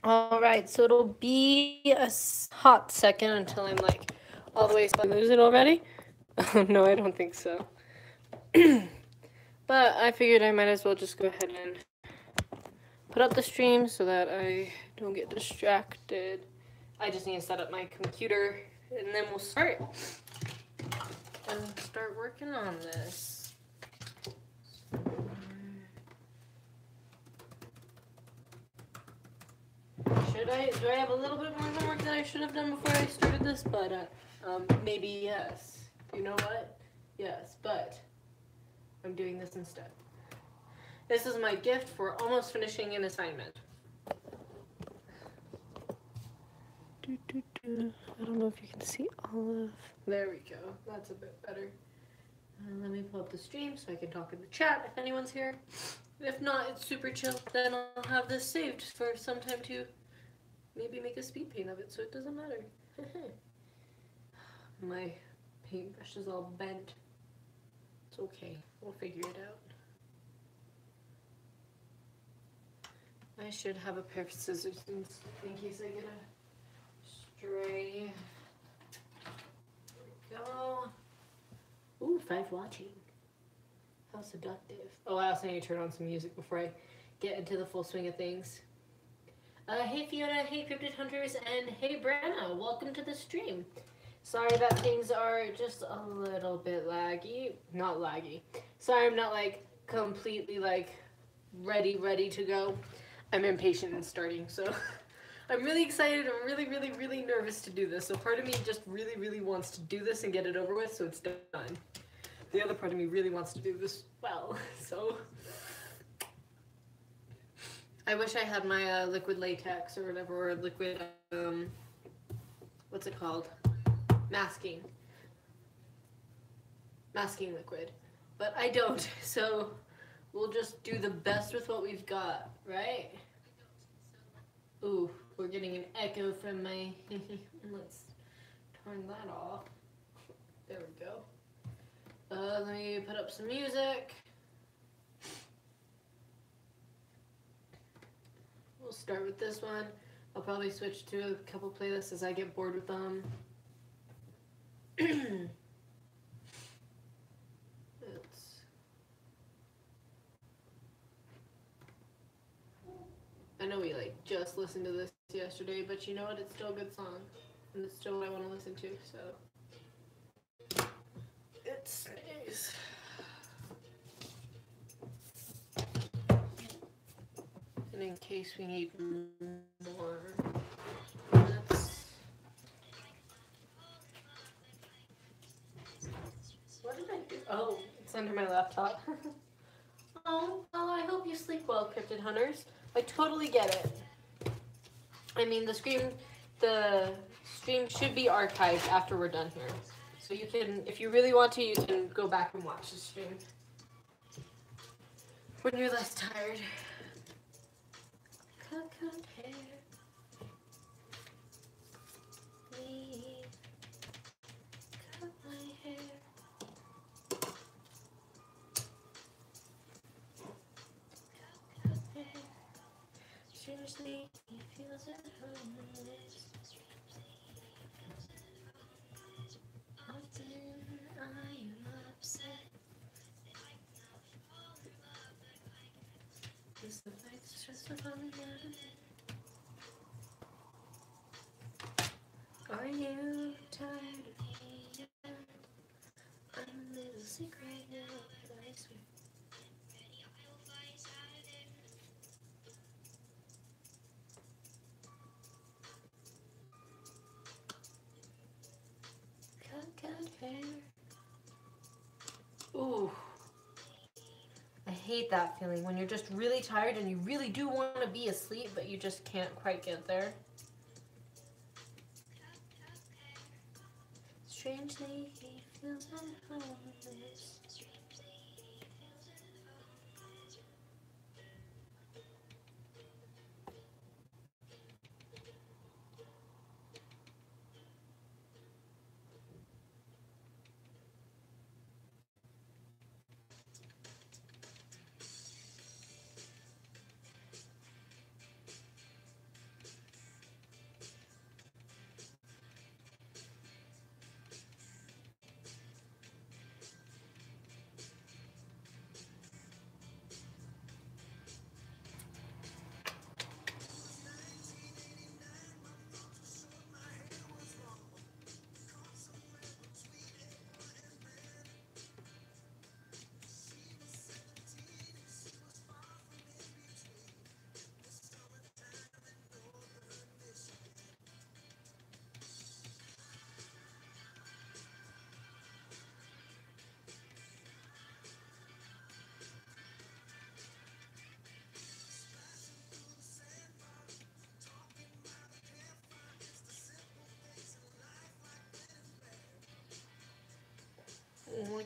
All right, so it'll be a hot second until I'm like all the way. So I lose it already? Oh, no, I don't think so. But I figured I might as well just go ahead and put up the stream so that I don't get distracted. I just need to set up my computer and then we'll start working on this. Do I have a little bit more homework that I should have done before I started this? But maybe yes. You know what? Yes, but I'm doing this instead. This is my gift for almost finishing an assignment. I don't know if you can see all of... There we go. That's a bit better. Let me pull up the stream so I can talk in the chat if anyone's here. If not, it's super chill. Then I'll have this saved for some time to maybe make a speed paint of it so it doesn't matter. My paintbrush is all bent. It's okay. We'll figure it out. I should have a pair of scissors in case I get a stray. There we go. Ooh, 5 watching. How seductive. Oh, I also need to turn on some music before I get into the full swing of things. Hey Fiona, hey Cryptid Hunters, and hey Branna, welcome to the stream. Sorry that things are just a little bit laggy. Not laggy. Sorry I'm not like completely like ready to go. I'm impatient in starting, so I'm really excited. I'm really nervous to do this. So part of me just really wants to do this and get it over with so it's done. The other part of me really wants to do this well, so I wish I had my liquid latex or whatever, or liquid, what's it called? Masking liquid. But I don't, so we'll just do the best with what we've got, right? Ooh, we're getting an echo from my, let's turn that off. There we go. Let me put up some music. We'll start with this one. I'll probably switch to a couple playlists as I get bored with them. I know we like just listened to this yesterday, but you know what? It's still a good song, and it's still what I want to listen to. So it stays. And in case we need more, what did I do? Oh, it's under my laptop. Oh, well, I hope you sleep well, Cryptid Hunters. I totally get it. I mean, the stream should be archived after we're done here. So you can, if you really want to, you can go back and watch the stream when you're less tired. Coconut hair. Please cut my hair. Coconut hair. Seriously, he feels at home in this. Often I am upset. Is the lights just upon me? Are you tired of me yet? I'm a little sick right now, but I swear. Cut hair. Ooh. I hate that feeling when you're just really tired and you really do want to be asleep, but you just can't quite get there. Strangely, he feels at home in this.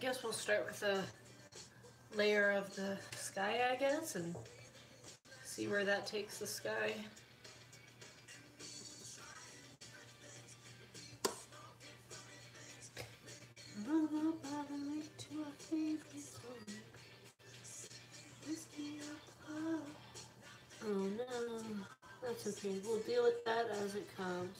guess we'll start with a layer of the sky, I guess, and see where that takes the sky. Oh no, that's okay. We'll deal with that as it comes.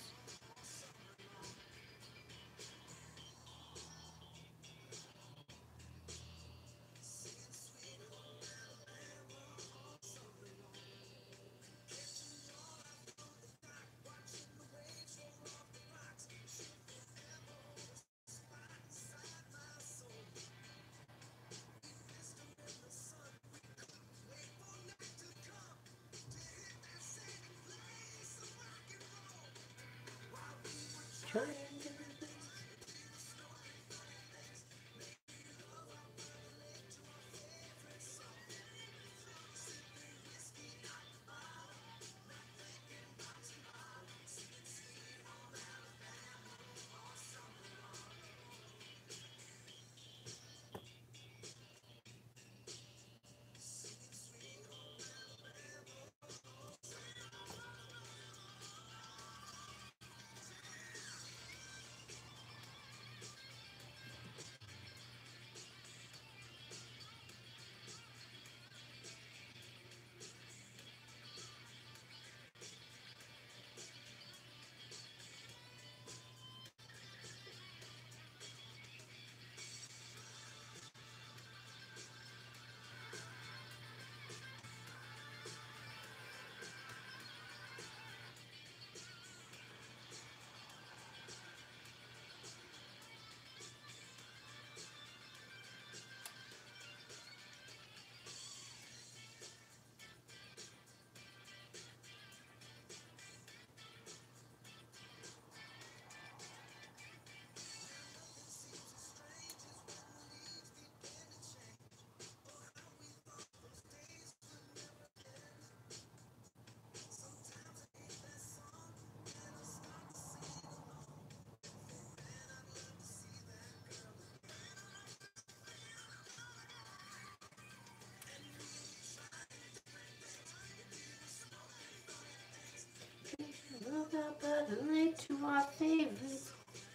Late to our favorites.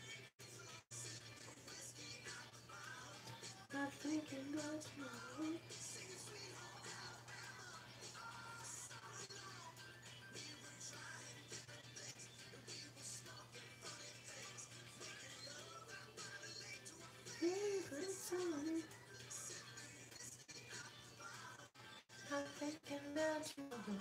Not thinking about tomorrow. Favorite song. Not thinking about tomorrow.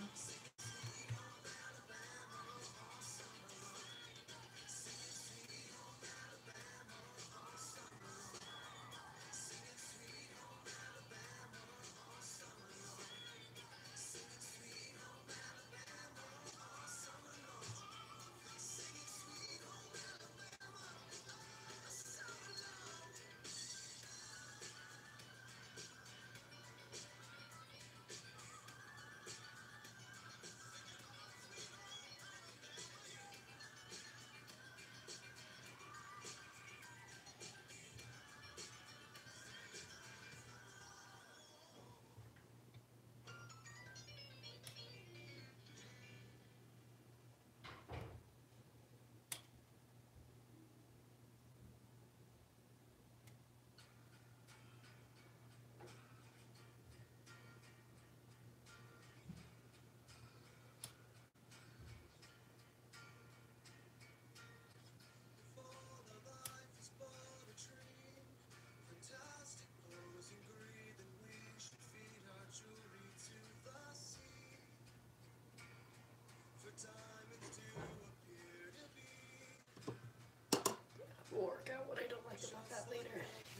We'll work out what I don't like about that later.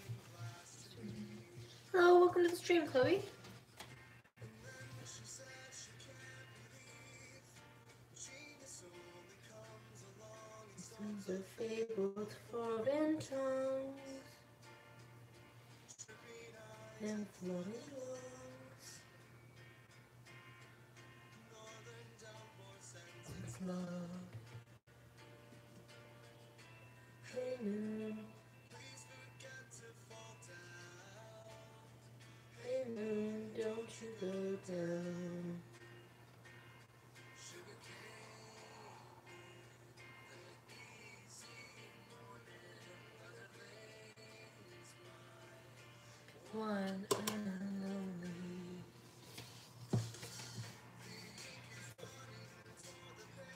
Hello, welcome to the stream, Chloe. The fabled foreign tongues and floating lungs. It's love. Amen.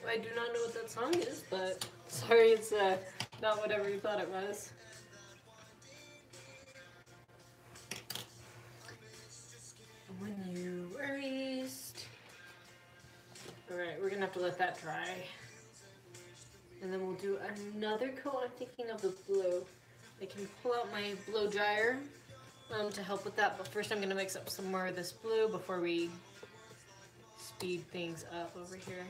I do not know what that song is, but sorry, it's not whatever you thought it was. When you were east. Alright, we're gonna have to let that dry. And then we'll do another coat. I'm thinking of the blue. I can pull out my blow dryer to help with that, but first I'm gonna mix up some more of this blue before we speed things up over here.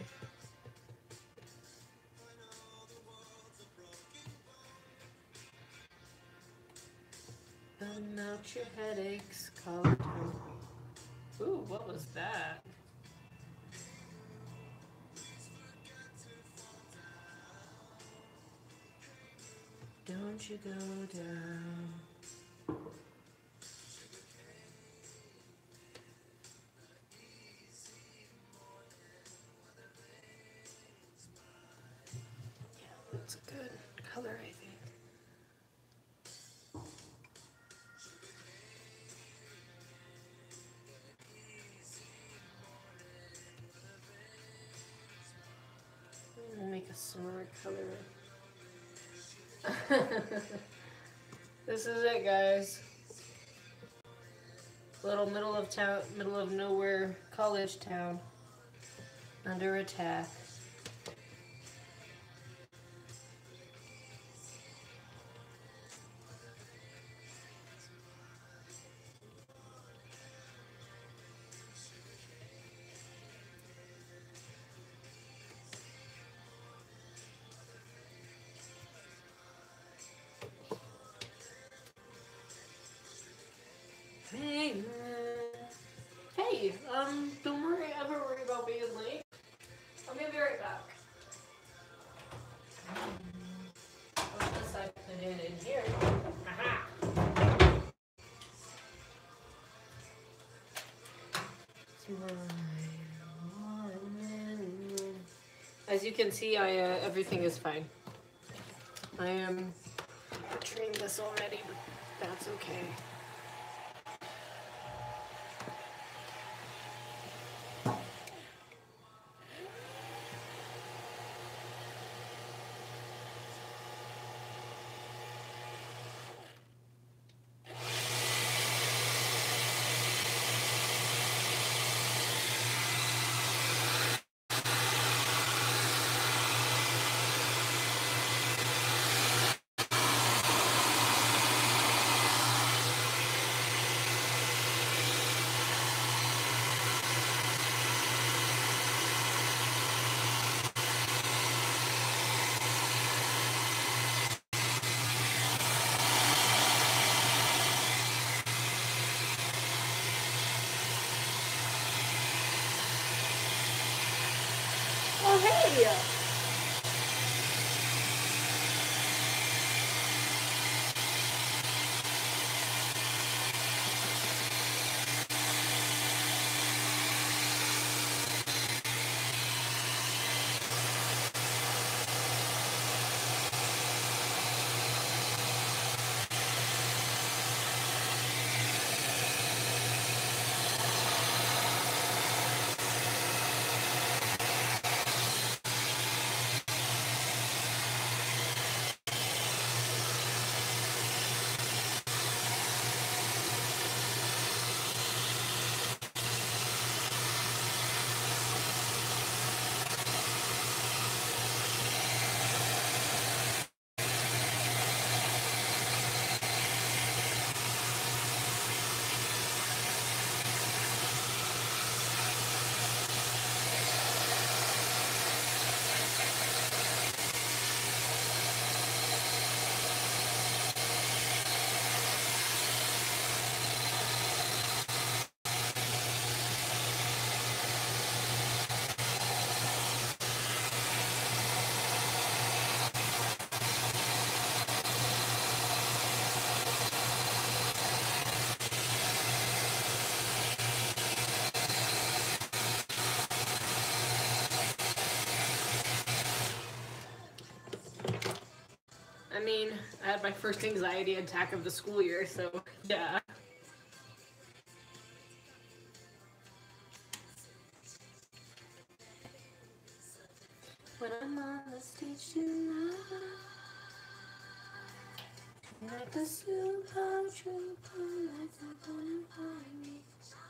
Burn out your headaches, call it home. Ooh, what was that? Don't you go down. Yeah, that's a good color, I think. We'll make a similar color. This is it, guys. Little middle of town, middle of nowhere college town under attack. Hey, don't ever worry about being late. I'm gonna be right back. Unless I put it in here. Aha! As you can see, everything is fine. I am butchering this already, but that's okay. Oh, hey! I mean, I had my first anxiety attack of the school year, so yeah. when I'm on the stage tonight. Like the super trooper, like they're gonna find me.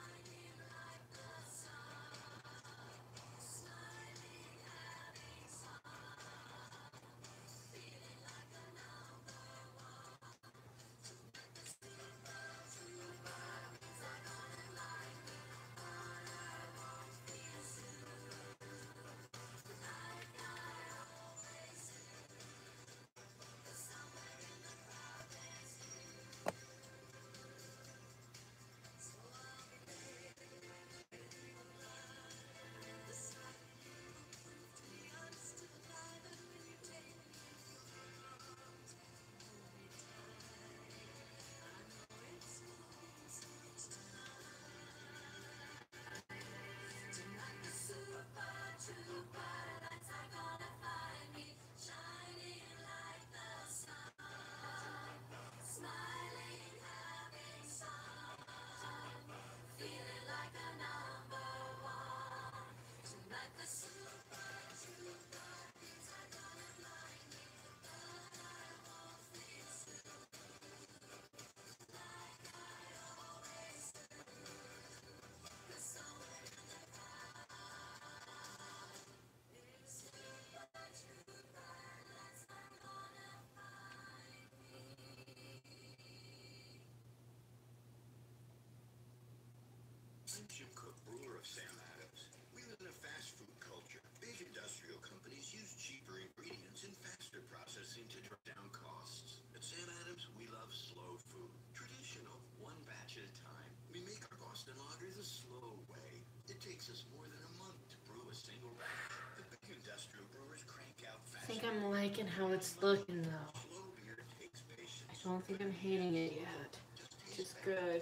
I'm Jim Cook, brewer of Sam Adams. We live in a fast food culture. Big industrial companies use cheaper ingredients and faster processing to drive down costs. At Sam Adams, we love slow food. Traditional, one batch at a time. We make our Boston Lager the slow way. It takes us more than a month to brew a single batch. The big industrial brewers crank out fast. I think I'm liking how it's looking though. Slow beer takes patience. I don't think I'm hating it yet. It's good.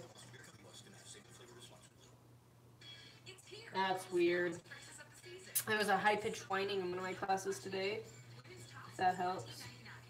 That's weird. There was a high-pitched whining in one of my classes today. If that helps.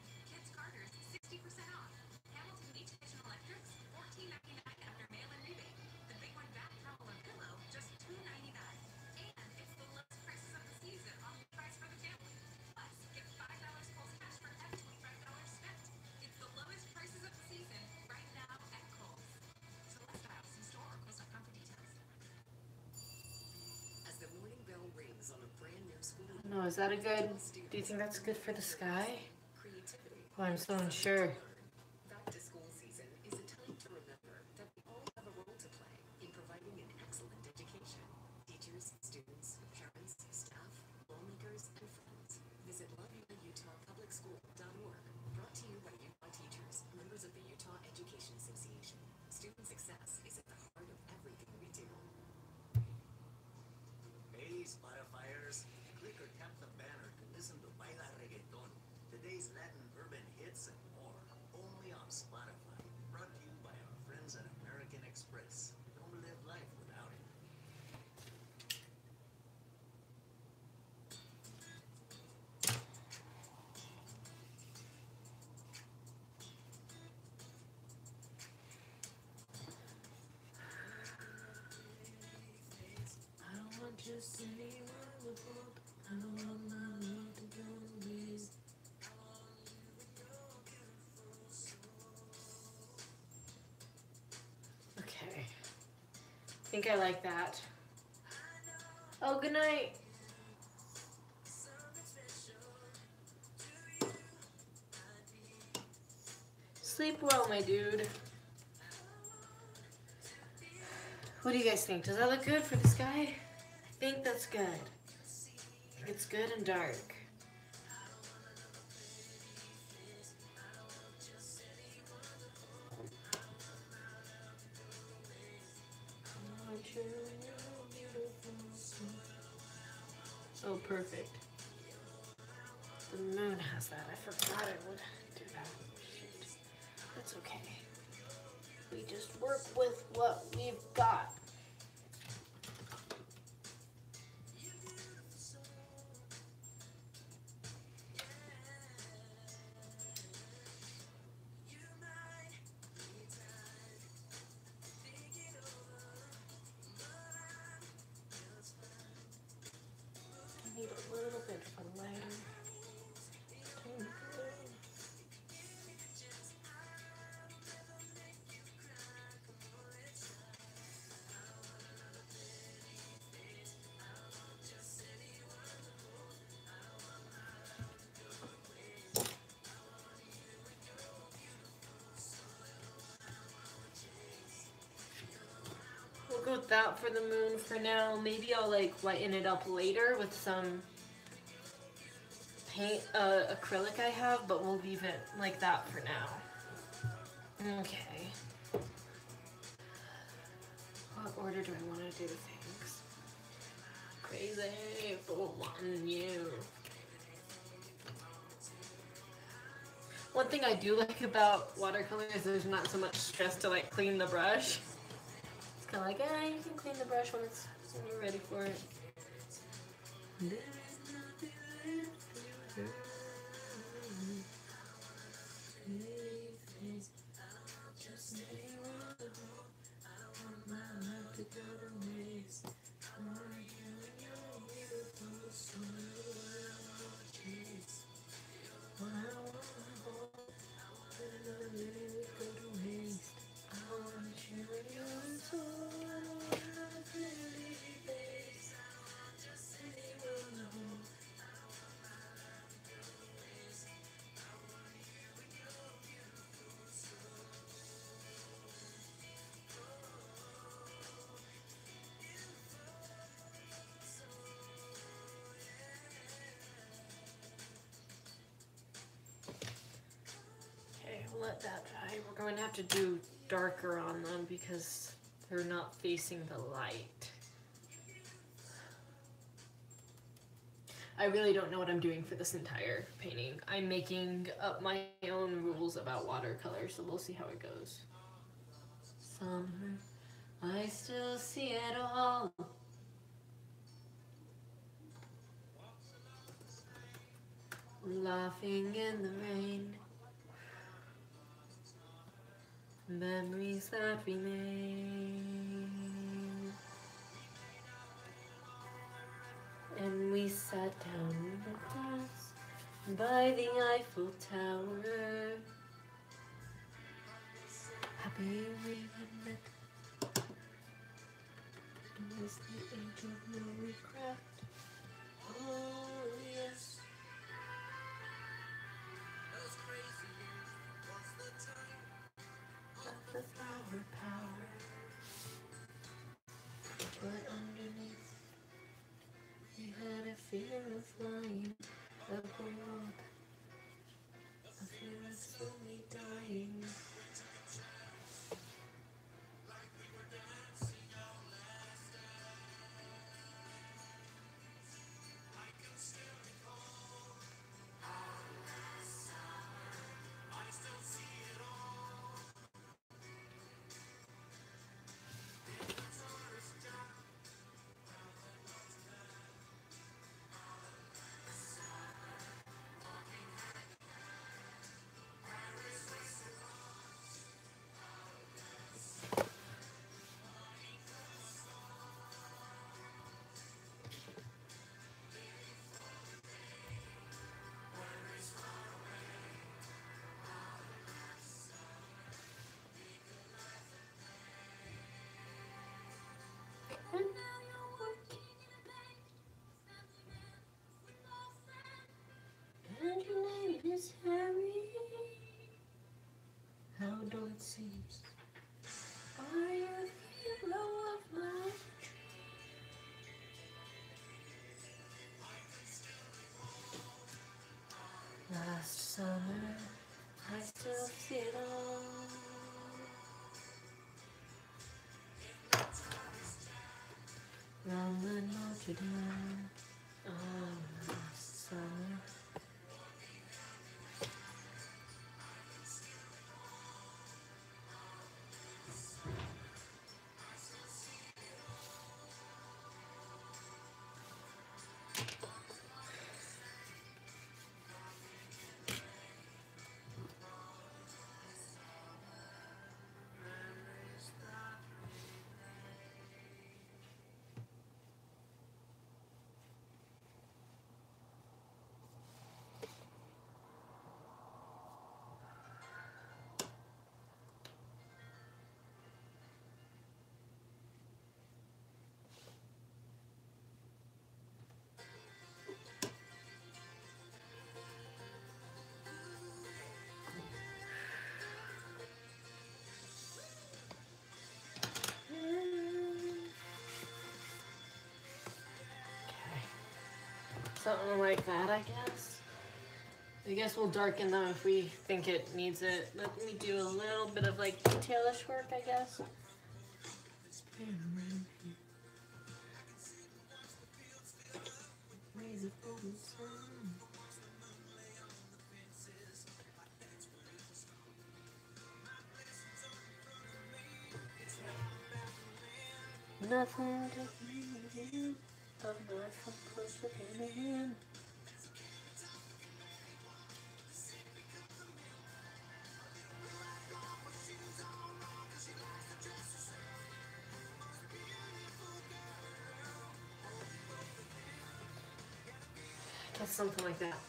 No, is that a good... Do you think that's good for the sky? Oh, I'm so unsure. Back to school season is a time to remember that we all have a role to play in providing an excellent education. Teachers, students, parents, staff, lawmakers, and friends. Visit loveutahpublicschool.org. Brought to you by Utah teachers, members of the Utah Education Association. Student success is at the heart of everything we do. Hey, Spotifyers. Click or tap the banner to listen to Baila Reggaeton, today's Latin urban hits and more, only on Spotify. Brought to you by our friends at American Express. Don't live life without it. I don't want just anyone in the world. I don't want my love to go to waste. Okay. I think I like that. Oh, good night. Sleep well, my dude. What do you guys think? Does that look good for the sky? I think that's good. I think it's good and dark. Oh, perfect. The moon has that. I forgot I would do that. Shoot. That's okay. We just work with what we've got. I need a little bit of a lighter go with that for the moon for now. Maybe I'll like lighten it up later with some paint acrylic I have, but we'll leave it like that for now. Okay. What order do I want to do things? Crazy for wanting you. One thing I do like about watercolor is there's not so much stress to like clean the brush. It's kind of like, you can clean the brush when you're ready for it. Let that dry. We're going to have to do darker on them because they're not facing the light. I really don't know what I'm doing for this entire painting. I'm making up my own rules about watercolor, so we'll see how it goes. Summer, I still see it all. Laughing in the rain. Memories that we made. And we sat down in the grass by the Eiffel Tower. Happy we had met. It was the age of no regret. Oh yes. The flower power, but underneath we had a fear of flying abroad, a fear of slowly dying. And now you're working in a bank, family man with no friend, and your name is Harry. How do it seem? Are you the hero of my dream? Last summer, I still see it all. Round the Notre Dame, last summer. Something like that, I guess. I guess we'll darken them if we think it needs it. Let me do a little bit of like detailish work, I guess. Nothing to do. I'm not supposed to be in. Guess something like that.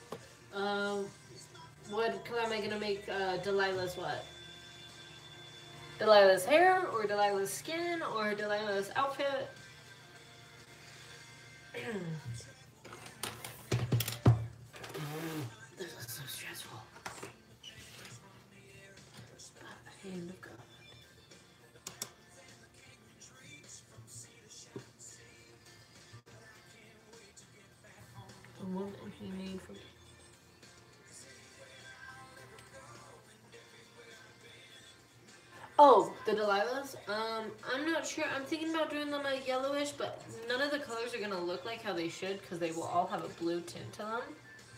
What color am I gonna make Delilah's what? Delilah's hair, or Delilah's skin, or Delilah's outfit? This is so stressful. Hand of God. The woman he made for me. Oh, the Delilahs? I'm not sure. I'm thinking about doing them a yellowish, but none of the colors are gonna look like how they should because they will all have a blue tint to them.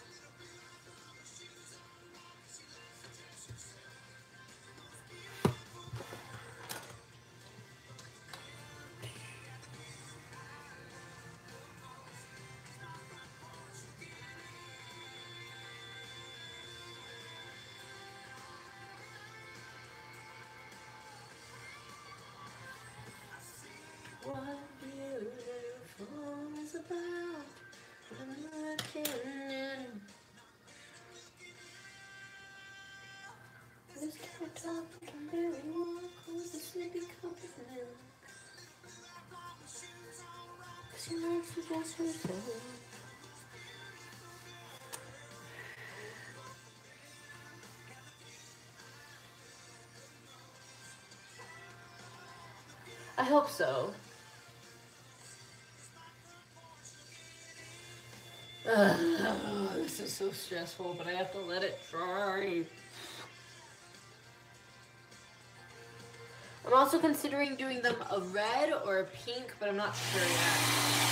What beautiful is about when looking in this top can barely walk with a sleepy cup of milk. 'Cause she likes to dress herself. I hope so. This is so stressful, but I have to let it dry. I'm also considering doing them a red or a pink, but I'm not sure yet.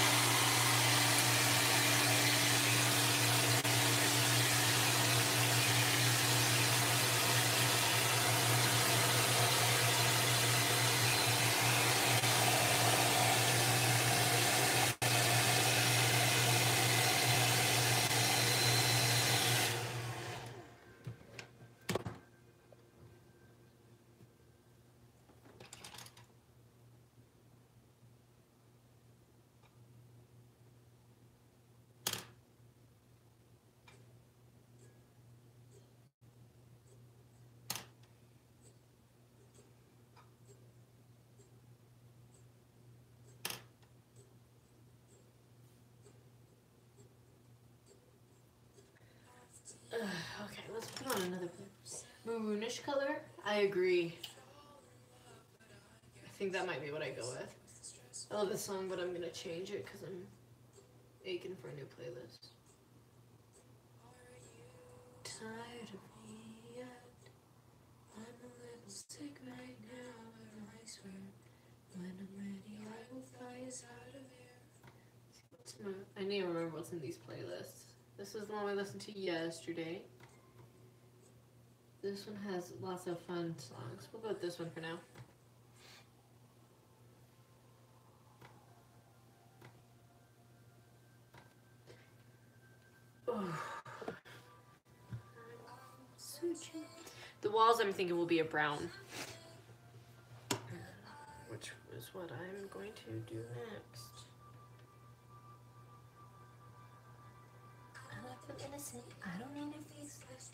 Okay, let's put on another maroonish color. I agree. I think that might be what I go with. I love this song, but I'm gonna change it because I'm aching for a new playlist. Tired of me yet? I'm a little sick right now, and I swear, when I'm ready, I will fly us out of here. I need to remember what's in these playlists. This is the one we listened to yesterday. This one has lots of fun songs. We'll go with this one for now. The walls I'm thinking will be a brown. Which is what I'm going to do next. I feel innocent. I don't mean to be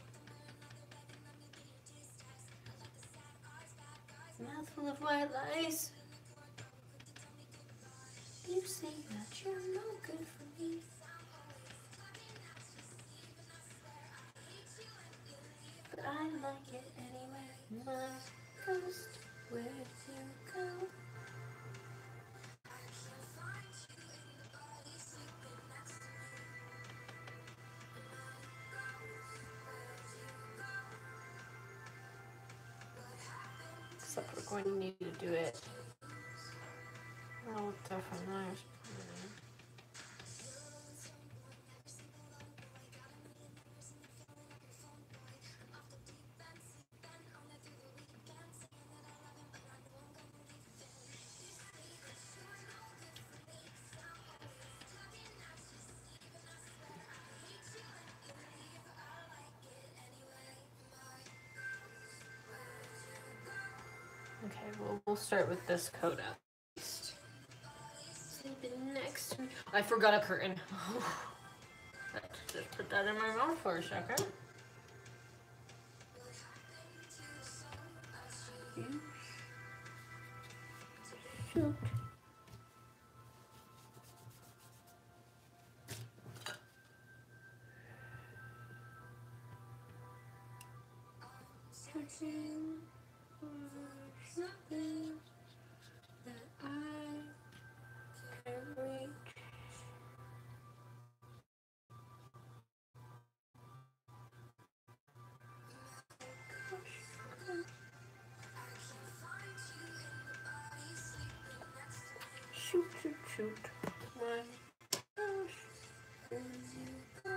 mouthful of white lies. You say that you're no good for me. But I like it anyway. My ghost, where you go? going to need to do it. I'll look different there. Okay, well, we'll start with this coat at least. Sleeping next to me. I forgot a curtain. Let's just put that in my mouth for a second. Shoot. Searching for something that I can reach. Shoot, shoot, shoot. My gosh. Where did you go?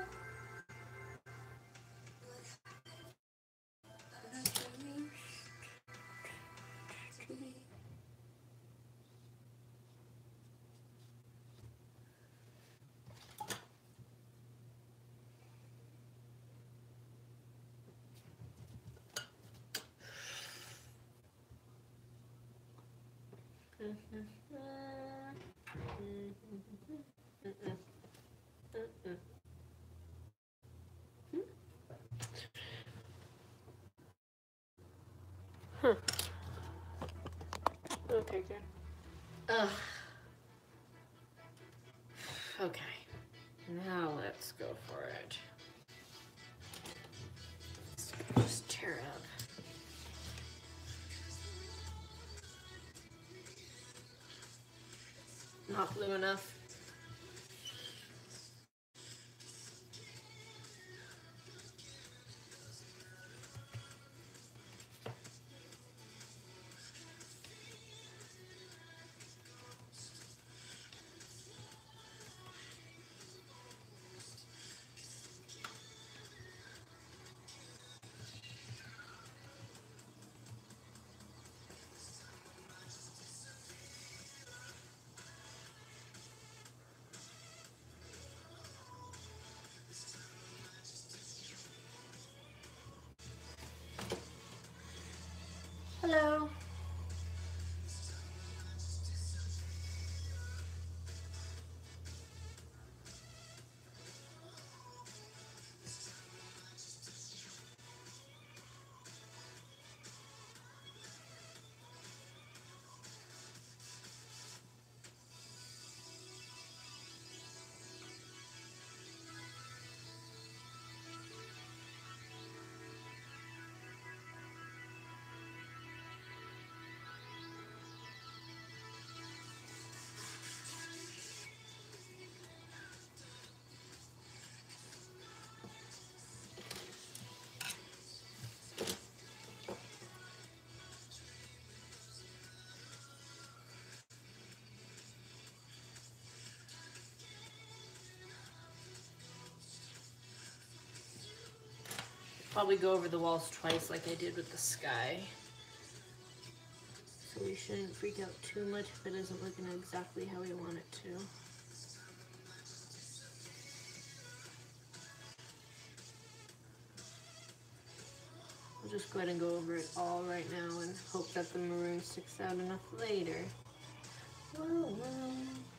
Okay, good. Okay. Now let's go for it. Just tear it up. Not blue enough. Hello. Probably go over the walls twice like I did with the sky. So we shouldn't freak out too much if it isn't looking exactly how we want it to. I'll just go ahead and go over it all right now and hope that the maroon sticks out enough later. Whoa, whoa.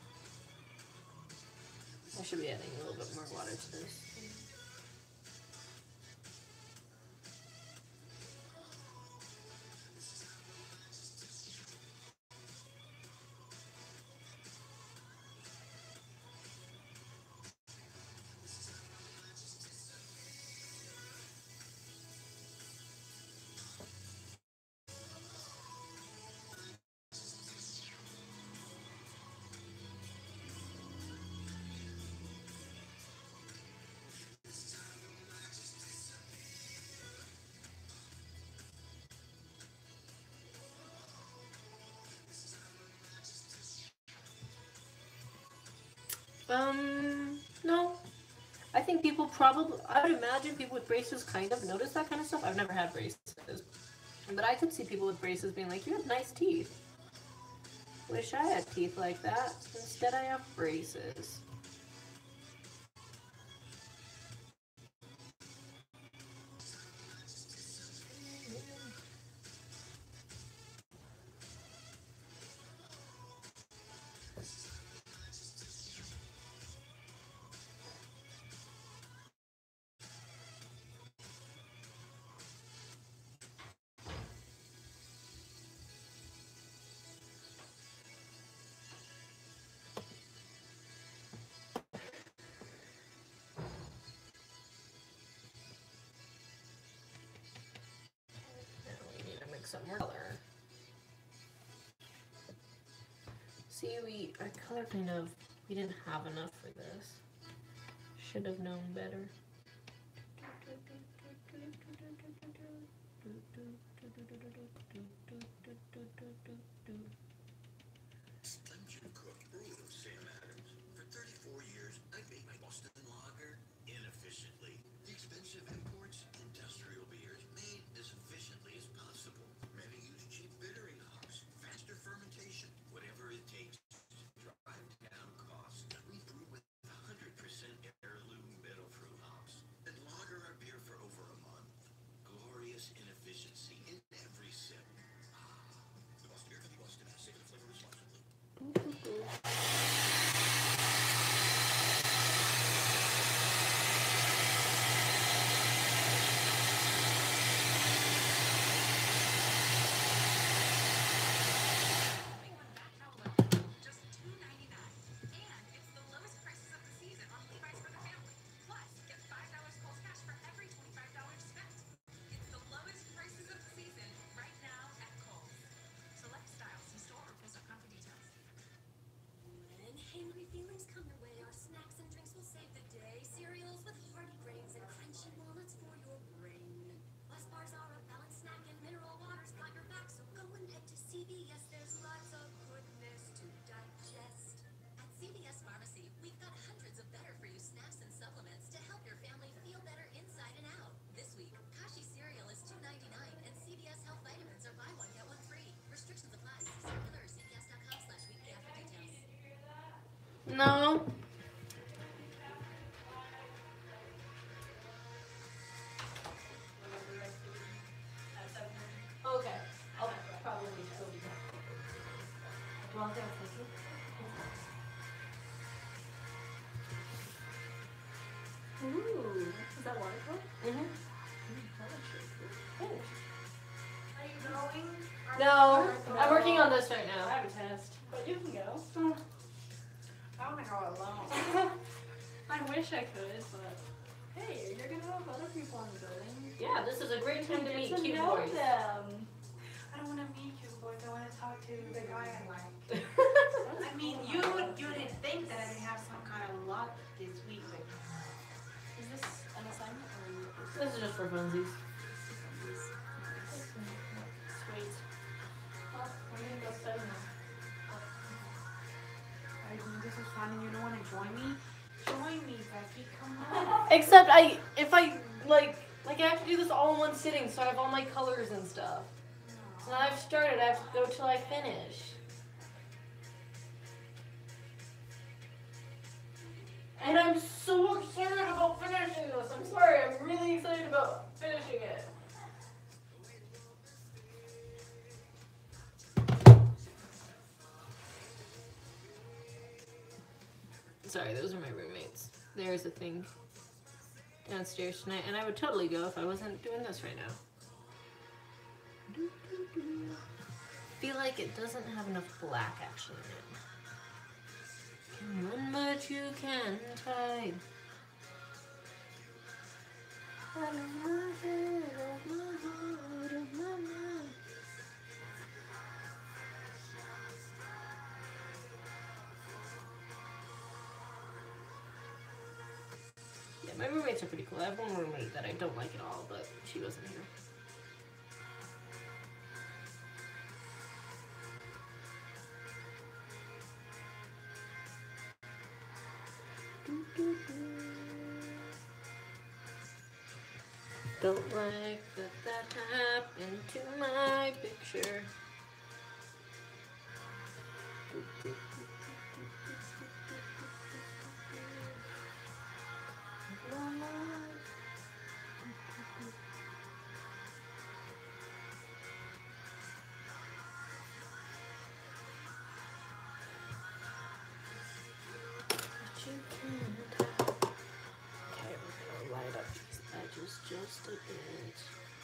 I should be adding a little bit more water to this. No. I think people probably, I would imagine people with braces kind of notice that kind of stuff. I've never had braces. But I could see people with braces being like, you have nice teeth. Wish I had teeth like that. Instead, I have braces. Some more color. See, our color we didn't have enough for this. Should have known better. I'm Jim Cook, brewer of Sam Adams. For 34 years, I've made my Boston Lager inefficiently. The expensive imports, industrial beers made as efficiently as possible. Many use cheap bittering hops, faster fermentation, whatever it takes to drive down costs. We brew with 100% heirloom middle fruit hops and lager our beer for over a month. Glorious inefficiency in every sip. The Boston Beer Company, Boston, savor the flavor responsibly. Just $2.99. And it's the lowest prices of the season on Levi's for the family. Plus, get $5 Kohl's cash for every $25 spent. It's the lowest prices of the season right now at Kohl's. Select styles, see store or Kohl's.com for details. When hangry feelings come your way, our snacks and drinks will save the day. Cereals with hearty grains and crunchy walnuts for your brain. Plus bars are a balanced snack and mineral water's got your back. So go and head to CVS. There's lots of goodness to digest. At CVS Pharmacy, we've got hundreds of better-for-you snacks and supplements to help your family feel better inside and out. This week, Kashi cereal is $2.99 and CVS Health Vitamins are buy one, get one free. Restrictions apply. See circular or cvs.com/weekly for details. No. Okay. I'll probably still be back. Well, thank you. Ooh, is that watercolor? Mm-hmm. Are you going? No, I'm working on this right now. I have a test, but you can go. I want to go alone. I wish I could, but hey, you're gonna have other people in the building. Yeah, this is a great time to Get meet to cute know boys. them. I don't want to meet cute boys. I want to talk to the guy I like. I mean, you didn't think that I didn't have some kind of luck this week, but is this an assignment or are you? This is just for funsies. Sweet. Well, we're gonna go study now. This is fun and you don't want to join me? Join me, Becky. Come on. Except if I I have to do this all in one sitting, so I have all my colors and stuff. So I've started. I have to go till I finish. And I'm so excited about finishing this. I'm sorry. I'm really excited about finishing it. Sorry, those are my roommates. There's a thing downstairs tonight, and I would totally go if I wasn't doing this right now. Feel like it doesn't have enough black actually in it. Can run, but you can't hide. Out of my head, of my heart, of my mind. Yeah, my roommates are pretty cool. I have one roommate that I don't like at all, but she wasn't here. Don't like that happened to my picture. Okay, we're gonna light up these edges just a bit.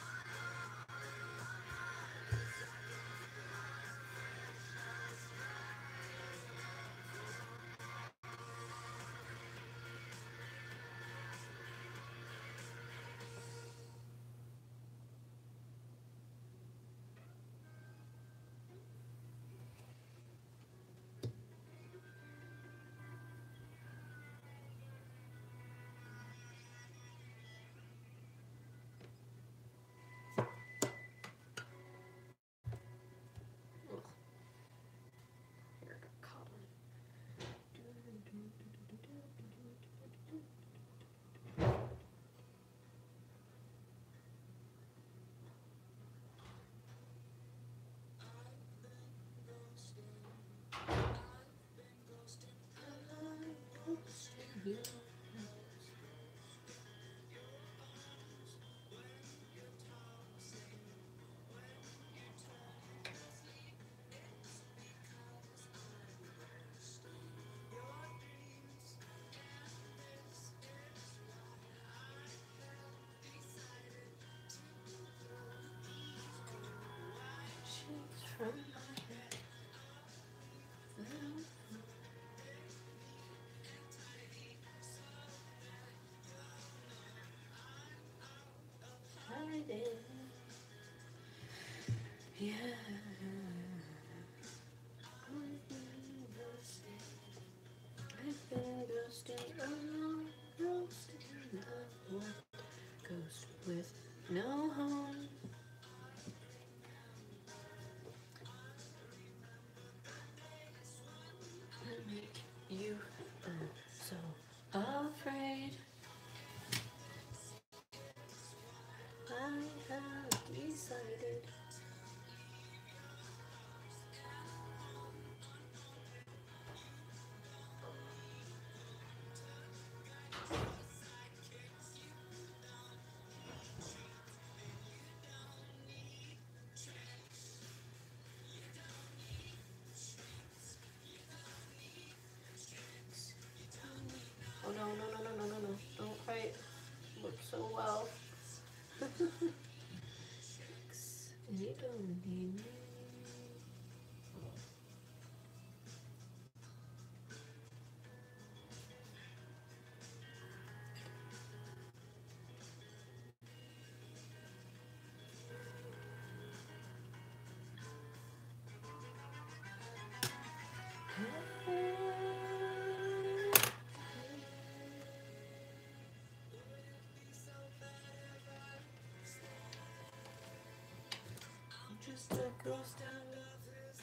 Here, got caught on it. She's from my head. Hiding. Yeah. I've been ghosting alone, roasting the one ghost with no home. I make you so afraid. I have decided. Oh no, no, no, no, no, no, no. Don't quite look so well. You don't need me. I'm just a ghost out of this.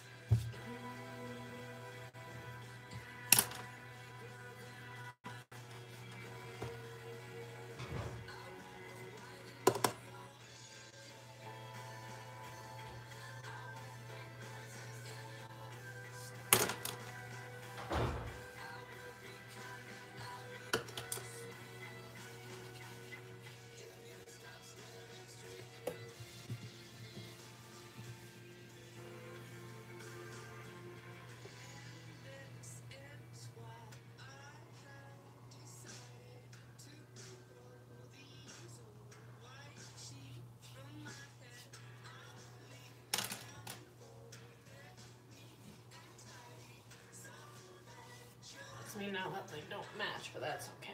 I mean, now that they don't match, but that's okay.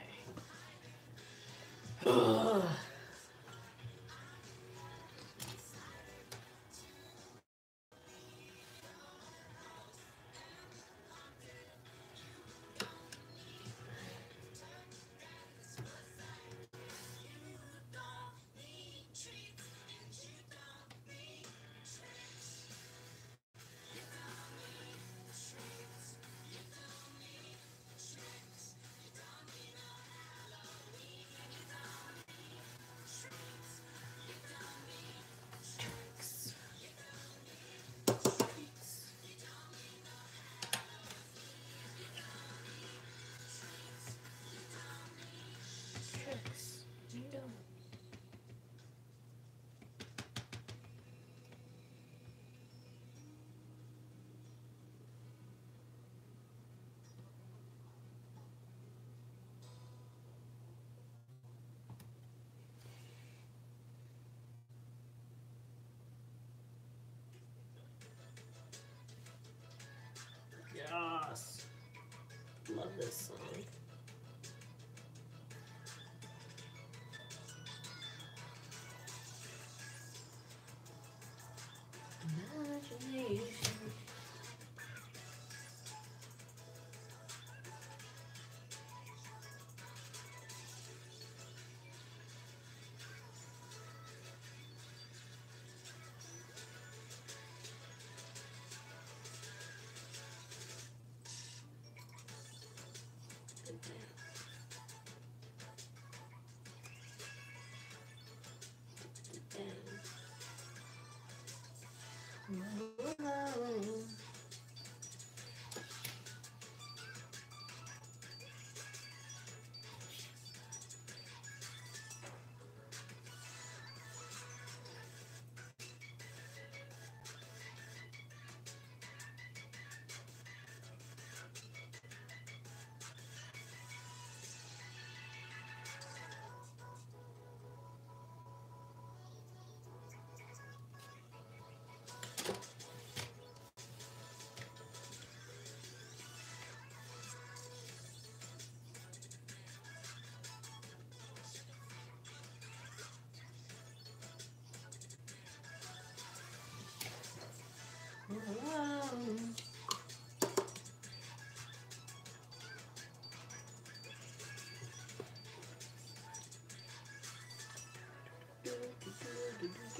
Ugh.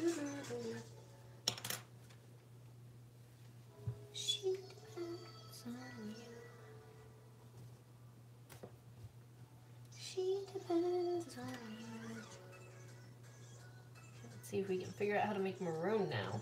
She depends on you. She depends on you. Let's see if we can figure out how to make maroon now.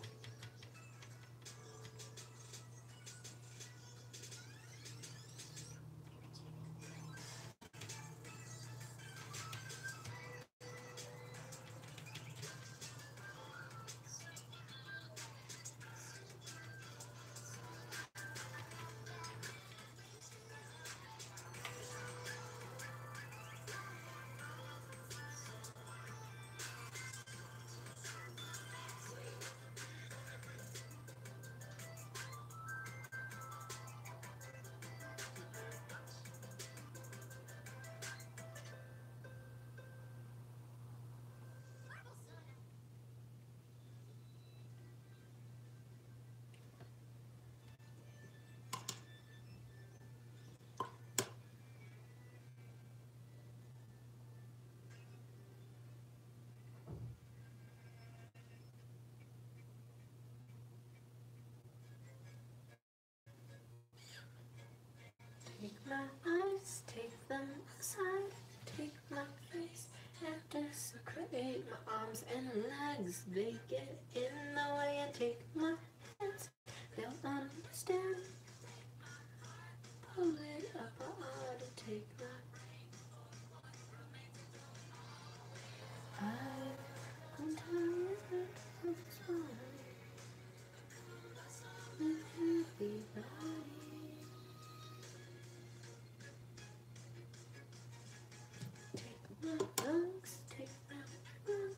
Take my eyes, take them aside, take my face and desecrate my arms and legs. They get in the way and take my hands. They'll understand. Pull it apart and take my I'm tired of this morning with everybody. Take my lungs, take my breath.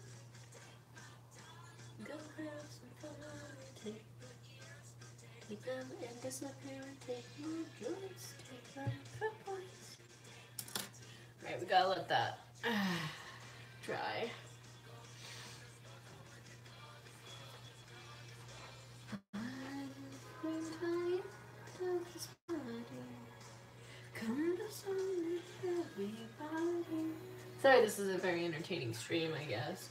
Go have some fun. Take them and disappear and take my joints. Take my front points. Alright, we gotta let that dry. Sorry, this is a very entertaining stream, I guess.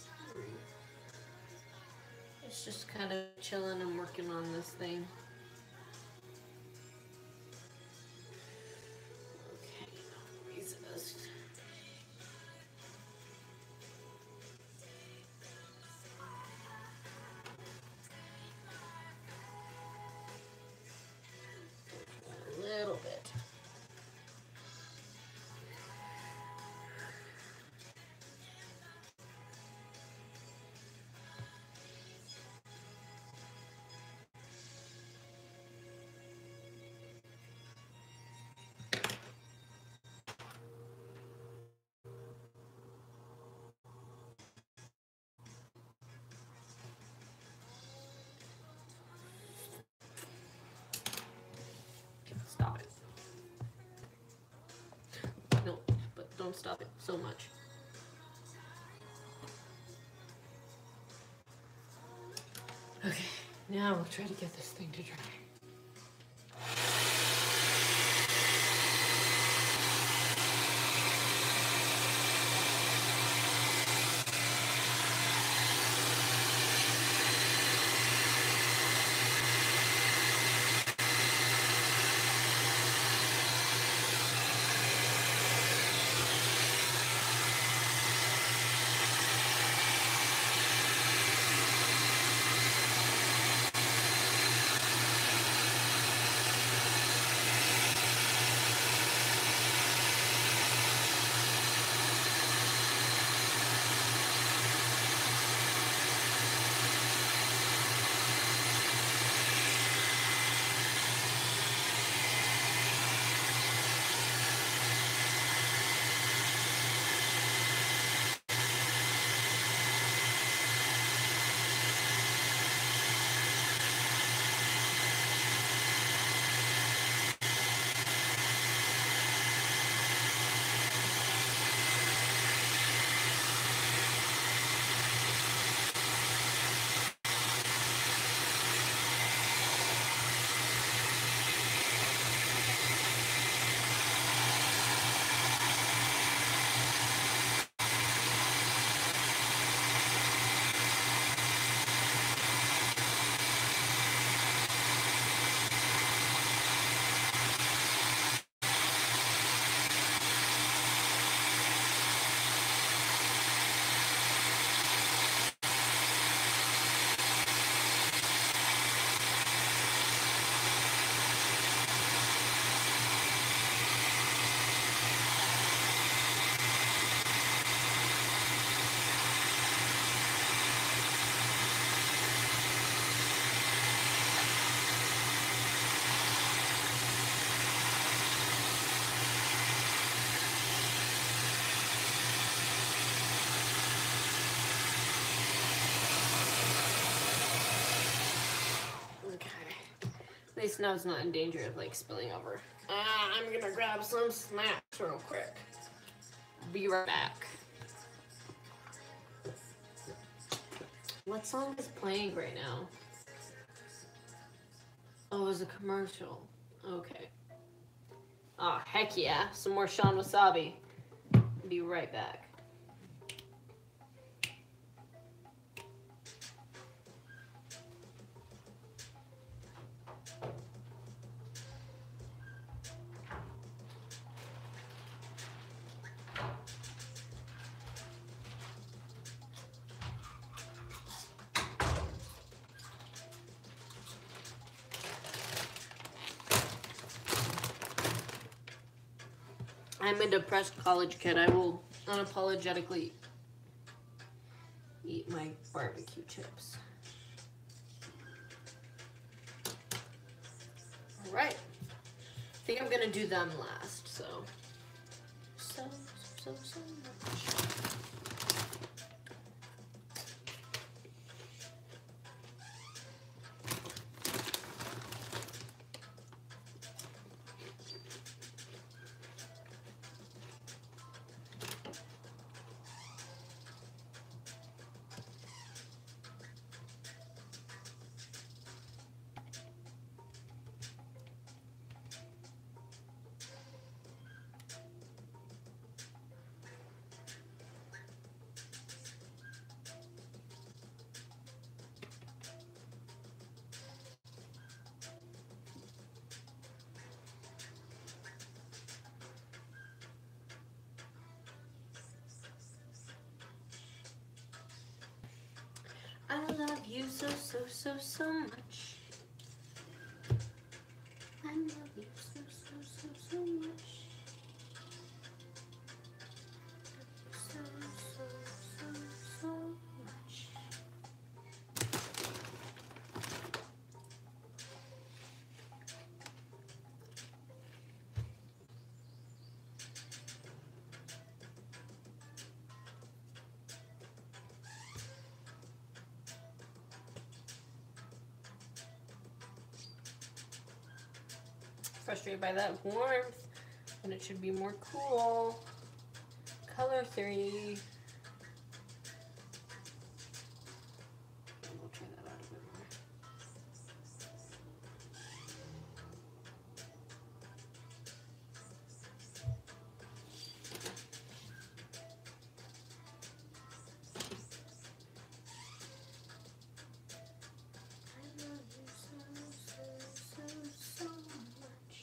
It's just kind of chilling and working on this thing. Okay, resist. A little bit. Stop it. No, but don't stop it so much. Okay, now we'll try to get this thing to dry. At least now it's not in danger of like spilling over. I'm gonna grab some snacks real quick. Be right back. What song is playing right now? Oh, it was a commercial. Okay. Oh, heck yeah. Some more Sean Wasabi. Be right back. I'm a depressed college kid. I will unapologetically eat my barbecue chips. All right. I think I'm gonna do them last. So much. I love you so much. I love you so much. So much. Frustrated by that warmth when it should be more cool. Color 3. We'll try that out a bit more. I love you so much.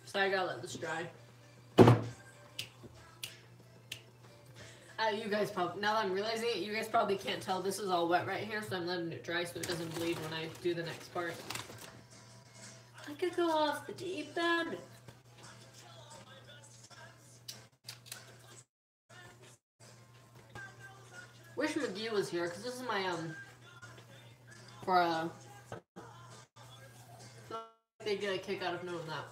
So I gotta let this dry. You guys probably, now that I'm realizing it, you guys probably can't tell this is all wet right here, so I'm letting it dry so it doesn't bleed when I do the next part. I could go off the deep end. Wish McGee was here, because this is my, for, they get a kick out of knowing that.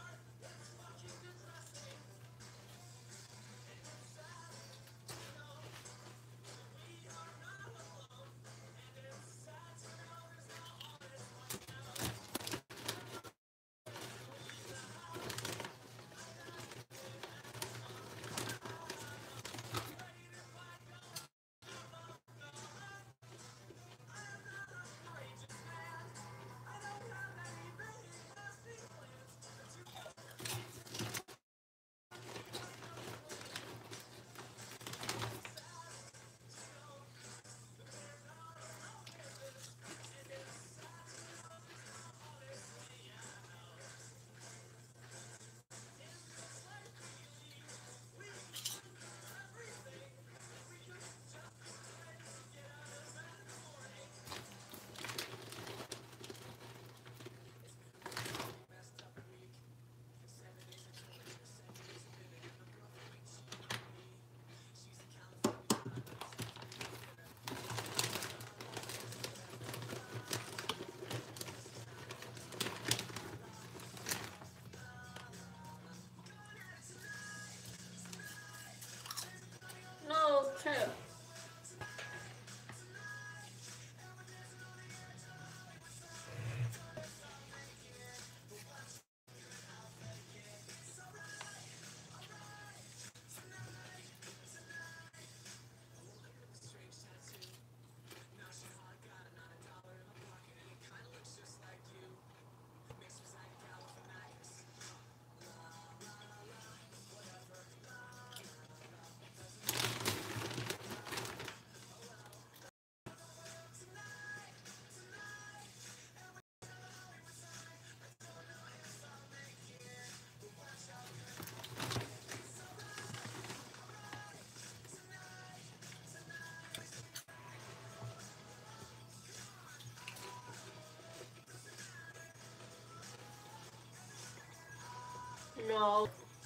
No, Chip. No.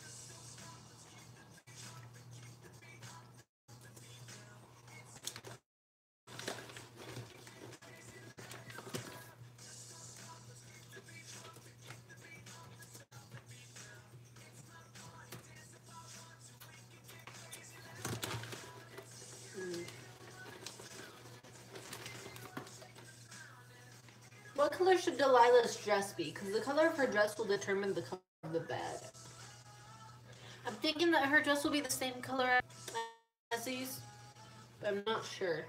What color should Delilah's dress be? Because the color of her dress will determine the color of the bed. I'm thinking that her dress will be the same color as these, but I'm not sure.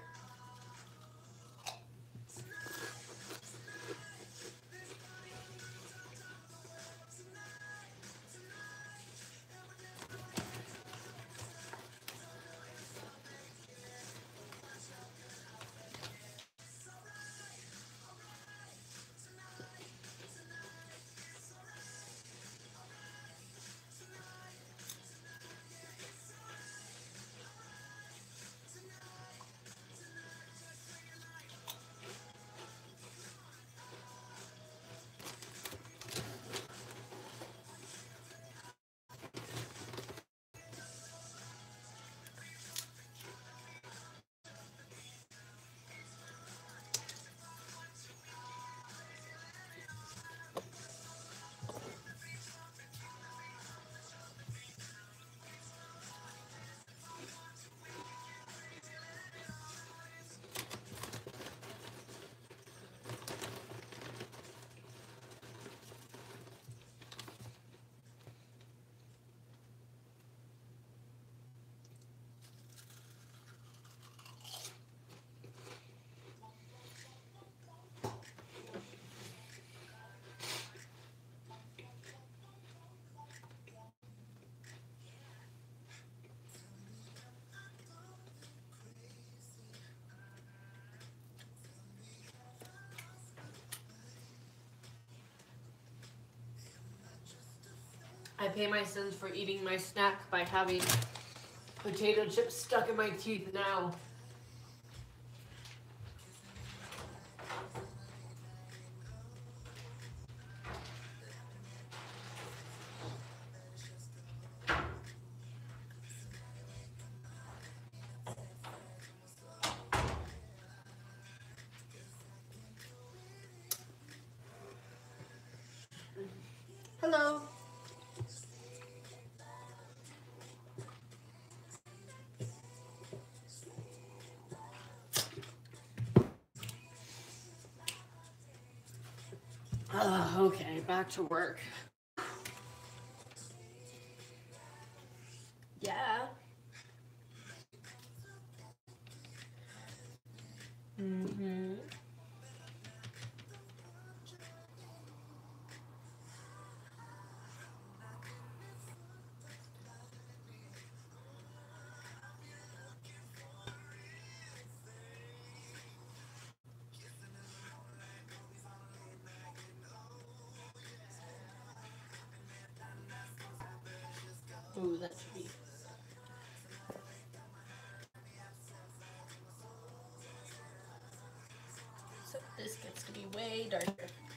I pay my sins for eating my snack by having potato chips stuck in my teeth now. Hello. Okay, back to work. Yeah. Mm-hmm. Ooh, that should be. So this gets to be way darker.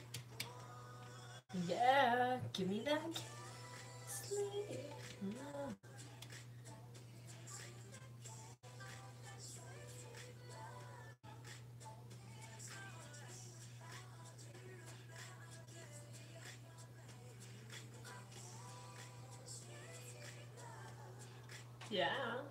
Yeah, give me that. Sleep. Mm. Yeah.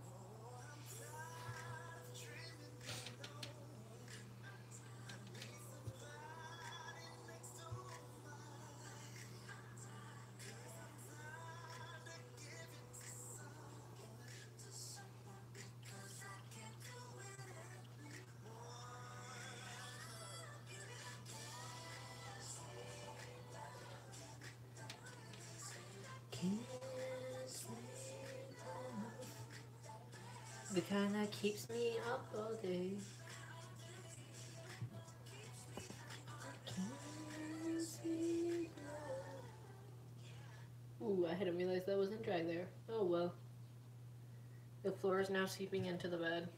The kind that keeps me up all day. Ooh, I didn't realize that wasn't dry there. Oh well. The floor is now seeping into the bed.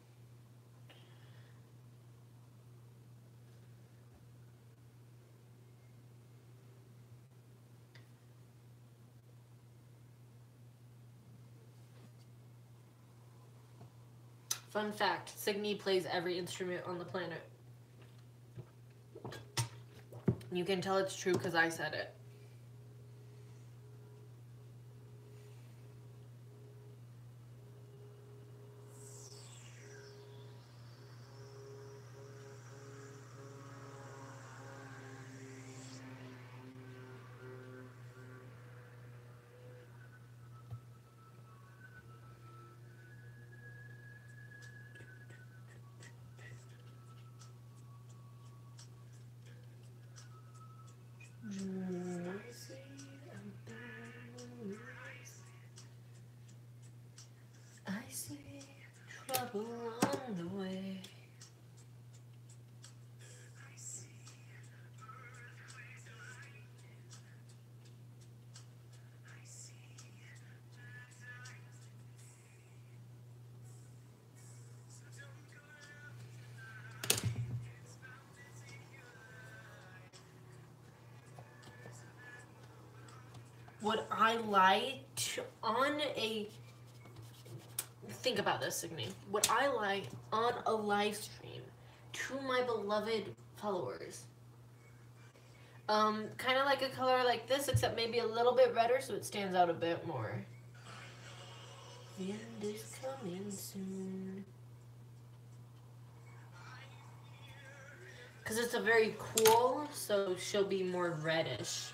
Fun fact, Signy plays every instrument on the planet. You can tell it's true because I said it. I see trouble on the way. Would I lie on a... Think about this, Signy. Would I lie on a live stream to my beloved followers? Kind of like a color like this, except maybe a little bit redder so it stands out a bit more. The end is coming soon. Because it's a very cool, so she'll be more reddish.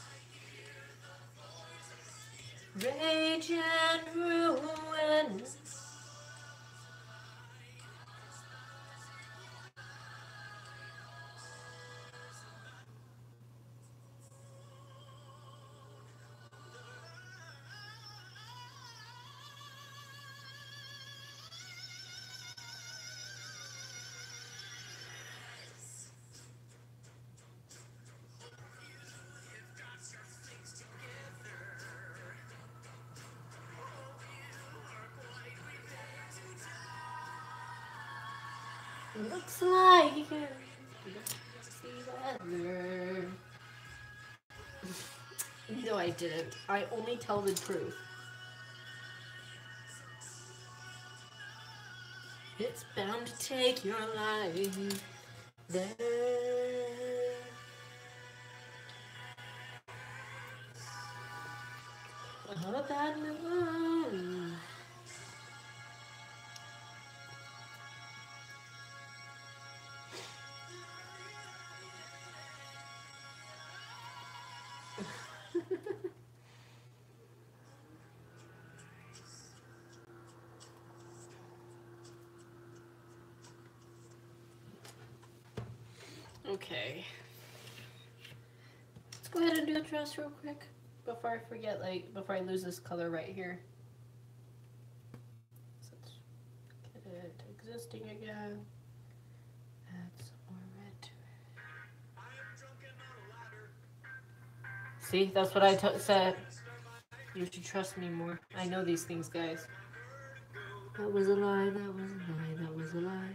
Rage and ruin. Looks like you can see weather. No, I didn't. I only tell the truth. It's bound to take your life there. Oh, that alone. Okay. Let's go ahead and do the dress real quick before I forget, like, before I lose this color right here. So let's get it existing again. Add some more red to it. See, that's what I said. You should trust me more. I know these things, guys. That was a lie, that was a lie, that was a lie.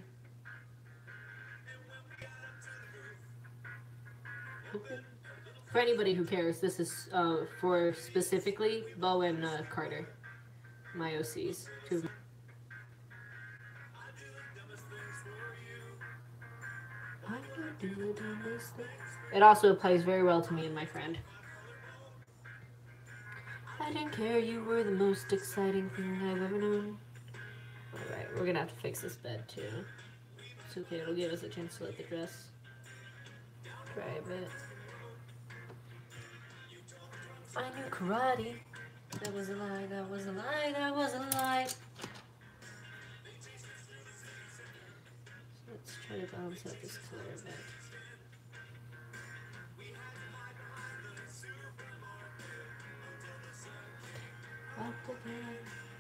For anybody who cares, this is for specifically Bo and Carter, my OCs. It also applies very well to me and my friend. I didn't care, you were the most exciting thing I've ever known. Alright, we're gonna have to fix this bed too. It's okay, it'll give us a chance to let the dress dry a bit. I knew karate. That was a lie, that was a lie, that was a lie. So let's try to balance out this color a bit. Up again.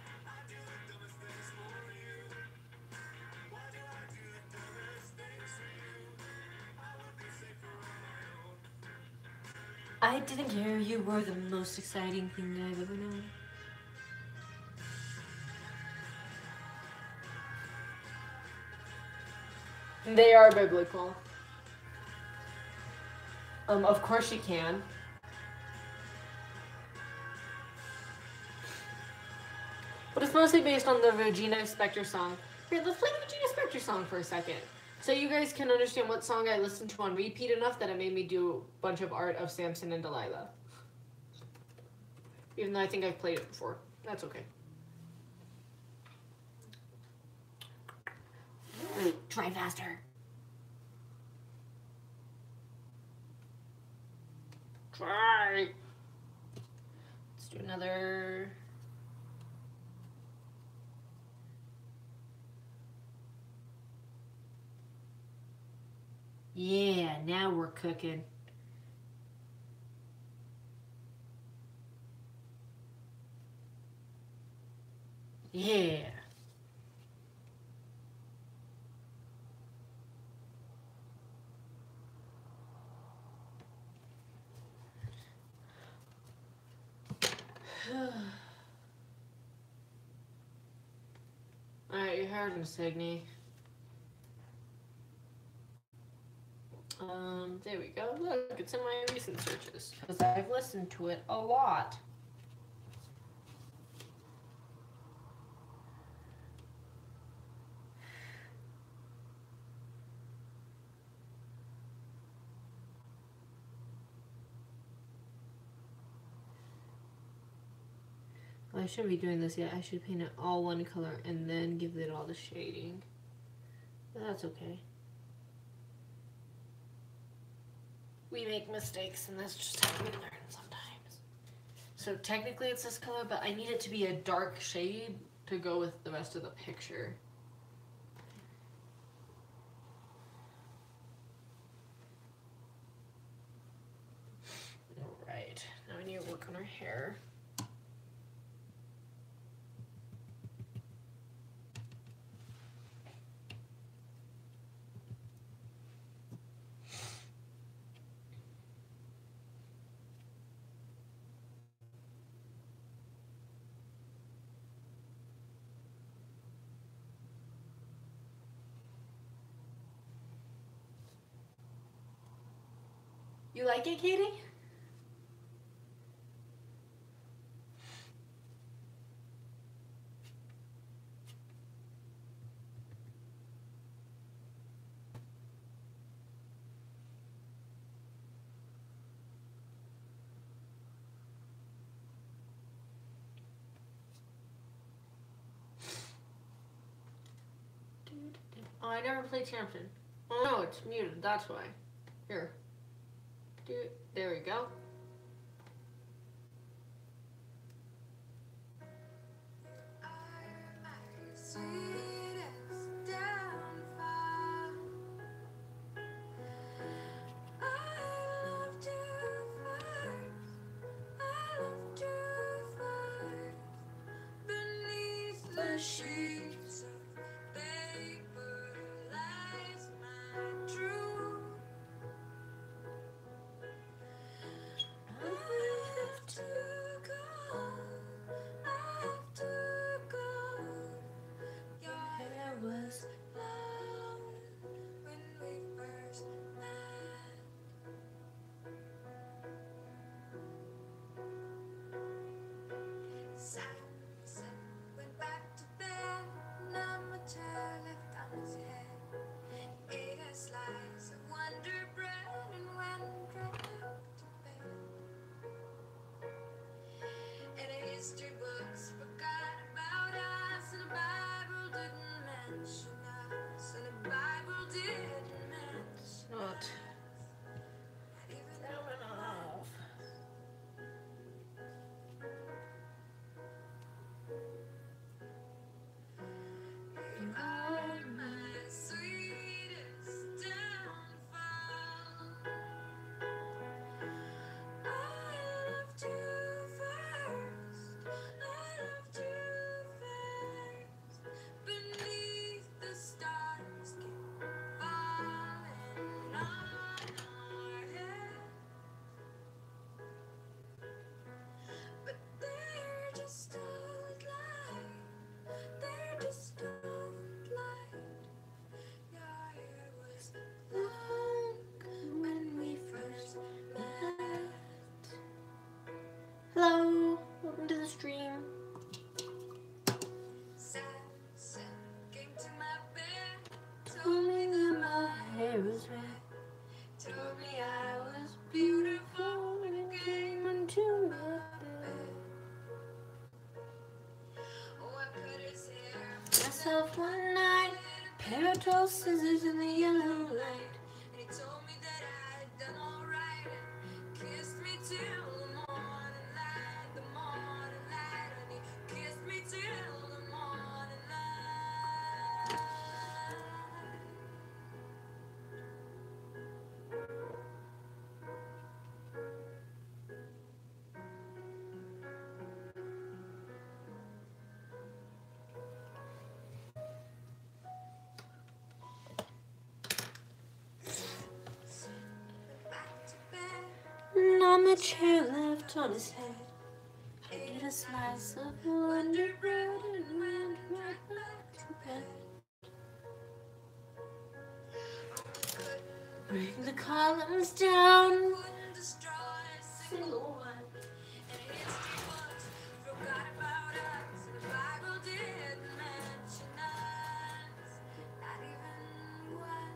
I didn't care, you were the most exciting thing I've ever known. They are biblical. Of course you can. But it's mostly based on the Regina Spektor song. Here, let's play the Regina Spektor song for a second. So you guys can understand what song I listened to on repeat enough that it made me do a bunch of art of Samson and Delilah. Even though I think I've played it before. That's okay. Try faster. Try. Let's do another. Yeah, now we're cooking. Yeah. Alright, you heard him, Signy. There we go. Look, it's in my recent searches because I've listened to it a lot. Well, I shouldn't be doing this yet. I should paint it all one color and then give it all the shading. But that's okay. We make mistakes, and that's just how we learn sometimes. So technically it's this color, but I need it to be a dark shade to go with the rest of the picture. Alright, now we need to work on our hair. You like it, Katie? Oh, I never played Champion. Oh no, it's muted, that's why. Here. There we go. Sheets of paper lies my truth. I have to go. I have to go. Your hair was long when we first met. Samson went back to bed. Number 2 left on his head. Ate a slice of Wonder Bread and went right back to bed. And the history books forgot about us, and the Bible didn't mention us, and the Bible didn't mention Not. us. Not even Off. You are my sweetest downfall. I loved you first. I loved you first. Beneath the stars keep falling on our head. But they're just old light. They're just old light. Your hair was long when we first met. Hello, welcome to the stream. Samson came to my bed, Told me that my hair was red. told me I was beautiful when it Came into my bed. Oh, I cut his hair Myself one night, pair of tall scissors in the yellow light. and he told me that I had done alright. Kissed me till the morning light, and he kissed me till the morning light. Went back to bed. And on the chair left on his head, I did a slice of Wonder Bread and went right back to bed. Bring the columns down. Wouldn't destroy a single one. And history books forgot about us, and the Bible didn't mention us. Not even one.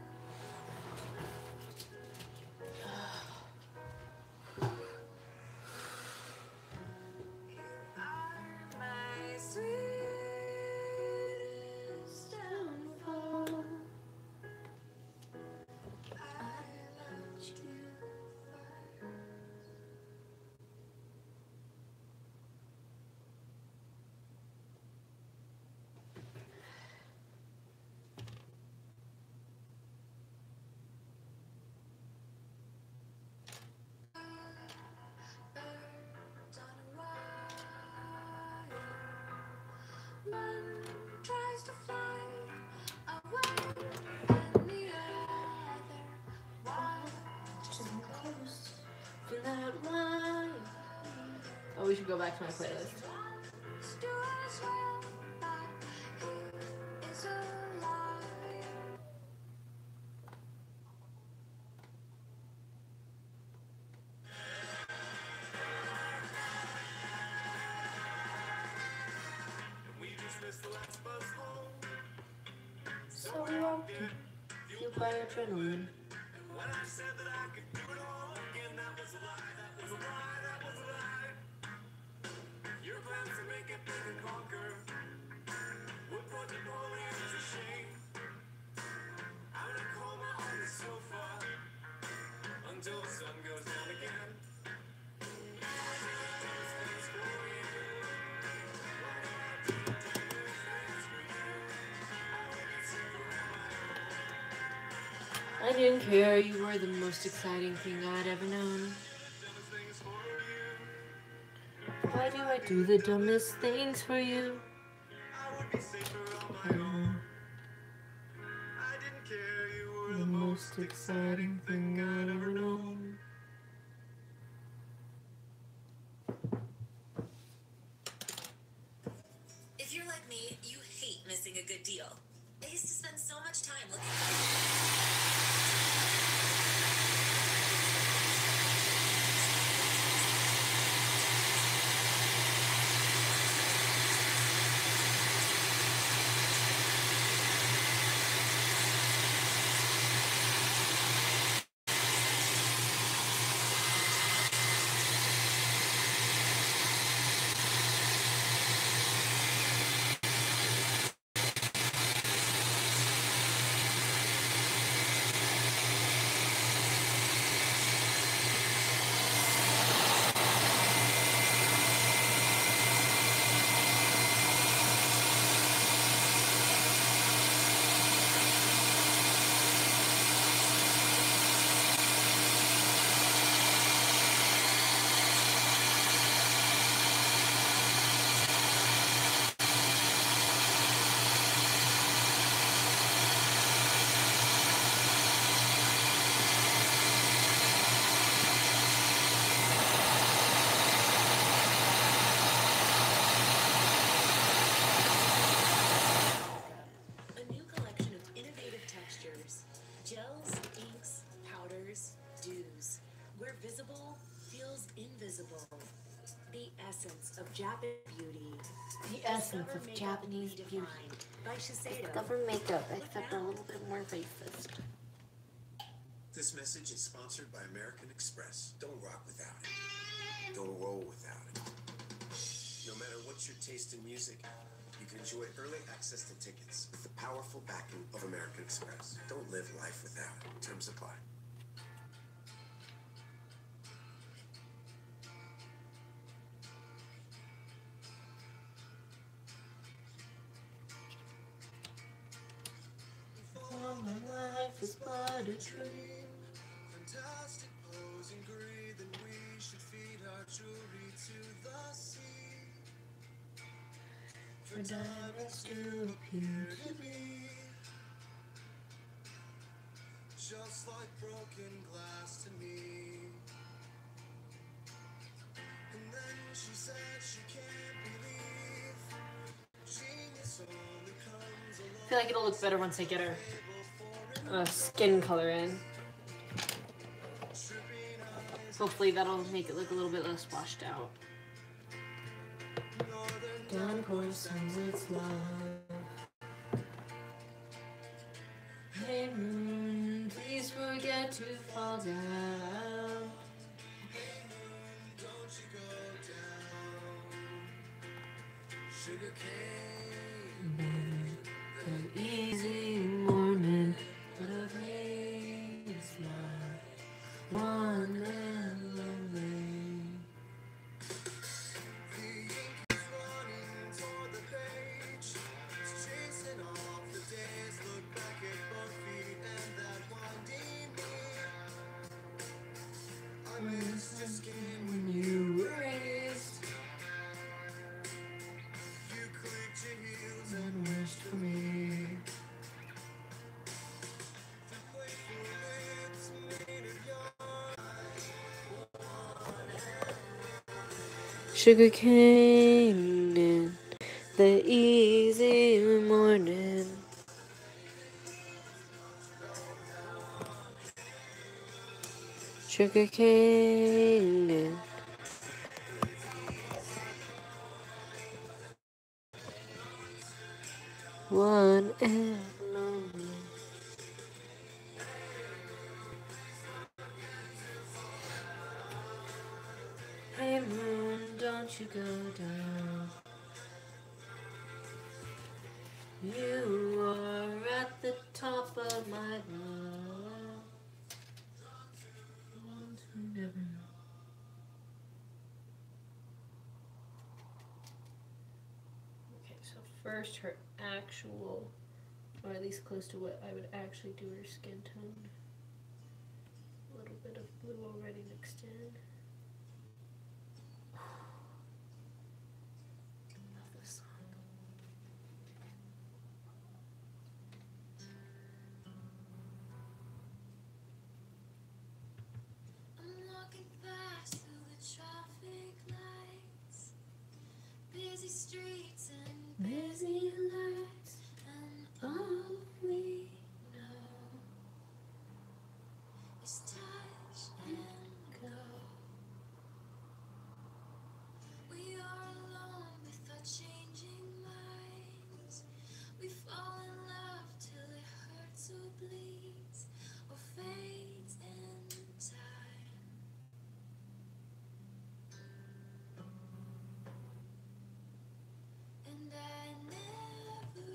You are my sweetest downfall. I loved you first. Birds on a wire. One tries to fly away, and the other watches him close. Feel that wine. Oh, we should go back to my playlist. Wants to as well, but he is a liar. So walking, fueled by adrenaline. I didn't care, you were the most exciting thing I'd ever known. Why do I do the dumbest things for you? The most exciting thing I'd ever known. If you're like me, you hate missing a good deal. I used to spend so much time looking for a new collection of innovative textures, gels, inks, powders, dews, where visible feels invisible. The essence of Japanese beauty. The essence of Japanese beauty. By Shiseido. Discover makeup, except a little bit more racist. This message is sponsored by American Express. Don't rock without it. Don't roll without it. No matter what's your taste in music, you can enjoy early access to tickets with the powerful backing of American Express. Don't live life without it. Terms apply. All my life is but a dream. Fantastic pose and greed, then we should feed our jewelry to the sea. For diamonds to appear to be Just like broken glass to me. And then she said she can't believe genius only comes along. I feel like it'll look better once I get her skin color in. Hopefully that'll make it look a little bit less washed out. Downpour sends its love. Hey moon, please forget to fall down. Hey moon, don't you go down. Sugar cane. An easy morning, but a race not one and lonely. The ink is running toward the page. It's chasing off the days. Look back at both feet and that winding knee. I miss your skin when you were raised. You clicked your heels and wished for me. The playful lips made of Sugar cane in the easy morning. Sugar cane in One and lonely. Hey moon, don't you go down. You are at the top of my love. Okay, so first her actual, or at least close to what I would actually do her skin tone. A little bit of blue already mixed in. Love this song. I'm walking fast through the traffic lights, busy streets and busy lights, and all we know is touch and go. We are alone with our changing minds. We fall in love till it hurts or bleeds or fades in time. And I never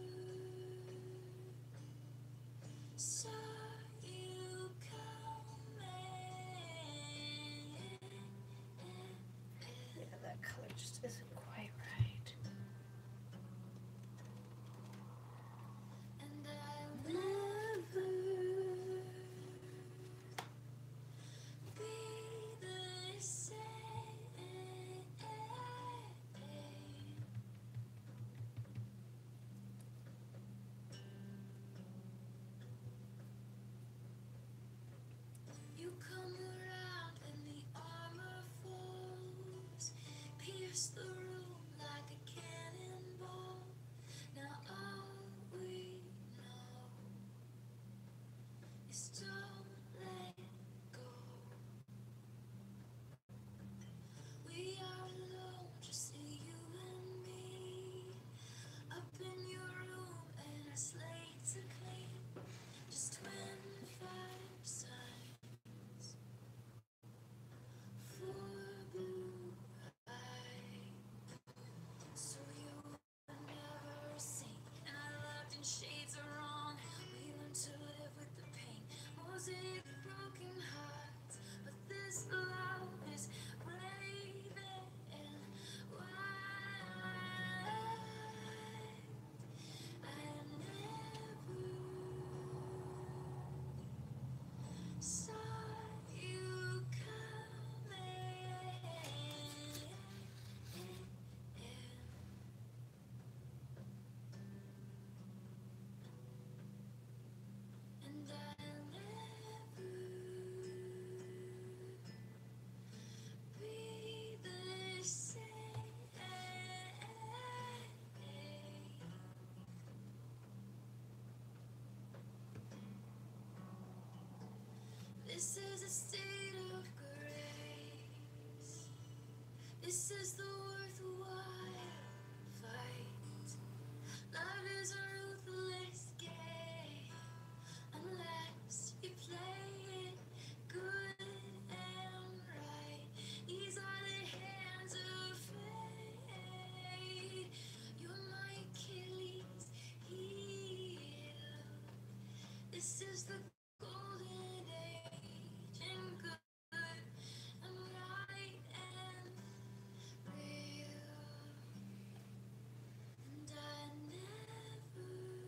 saw you coming. Yeah, that color just isn't quite right. And I'll never be the same. You come around and the armor falls, pierce the room like a cannonball. Now all we know is don't let go. We are alone, just you and me, up in your room and our slates are clean. Just 25 signs for blue eye, so you were never seen. And I loved in shades of wrong. We learned to live with the pain. Mosaic broken hearts, but this love is brave and wide. I never saw you coming. And I'll never be the same. This is a state of grace. This is the worthwhile fight. Love is a ruthless game unless you play it good and right. These are the hands of fate. You're my Achilles heel. This is the golden age and good and right and real. And I never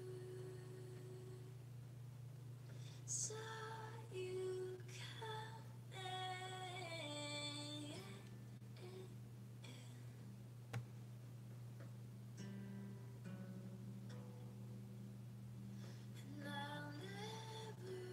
saw you coming. And I'll never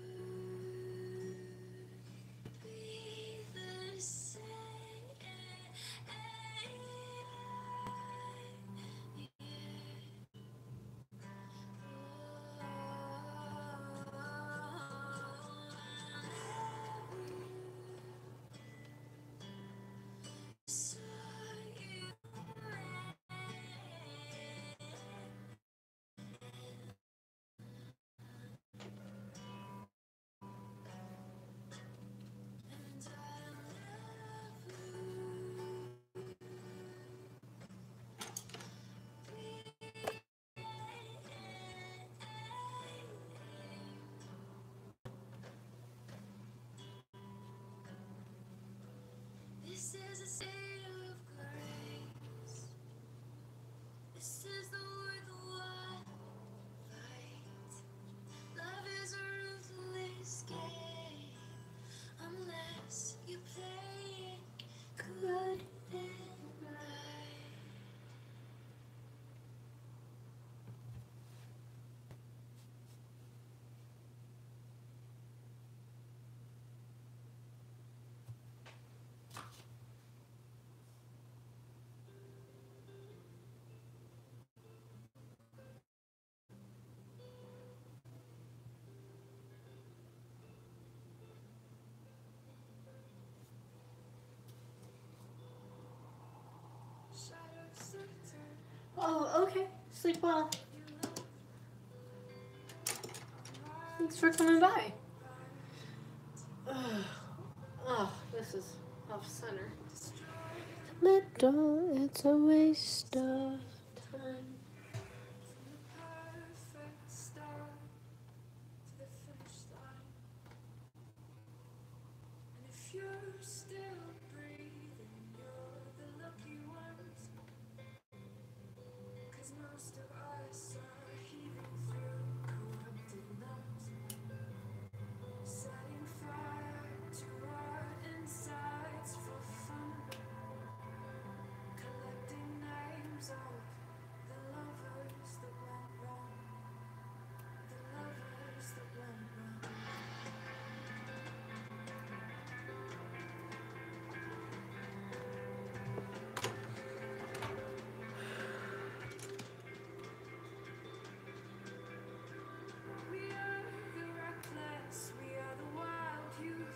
Oh, okay. Sleep well. Thanks for coming by. Oh, this is off center. Little, it's a waste of time. Perfect start to the finish line. And if you're still breathing, you're the lucky ones. 'Cause most of us are heaving through corrupted lungs, setting fire to our insides for fun, collecting names of the lovers that went wrong, the lovers that went wrong. We are the reckless, we are the wild youth,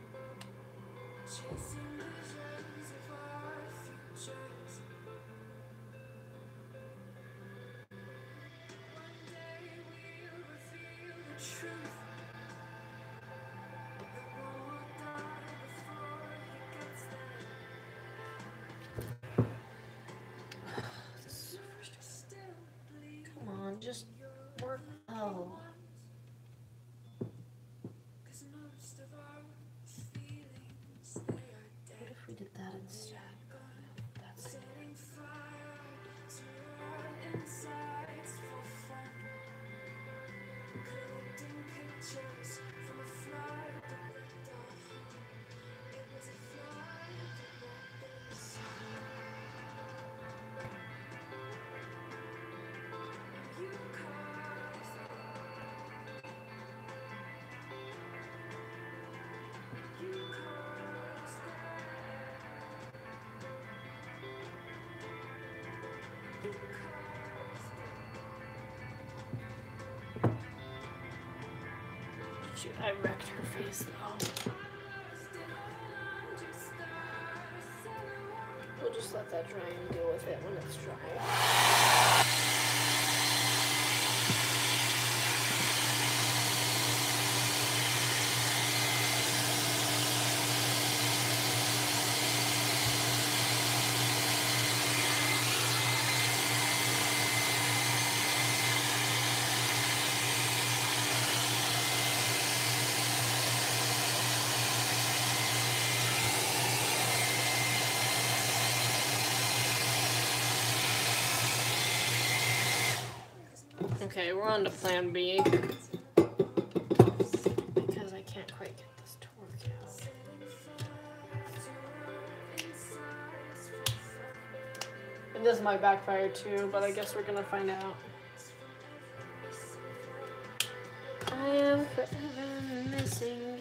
chasing visions of our futures. One day we'll reveal the truth. The one will die before he gets there. Still bleed. Come on, just work well. 'Cause most of our feelings, they are What dead. if we did that instead? That's it. Setting fire to our insides for fun. Collecting pictures from a flood that wrecked our home. It was a flood that wrecked the sun. You caused it. You caused it. You caused it. Shoot, I wrecked her face though. We'll just let that dry and deal with it when it's dry. Okay, we're on to plan B. Because I can't quite get this to work out. And this might backfire too, but I guess we're gonna find out. I am forever missing you.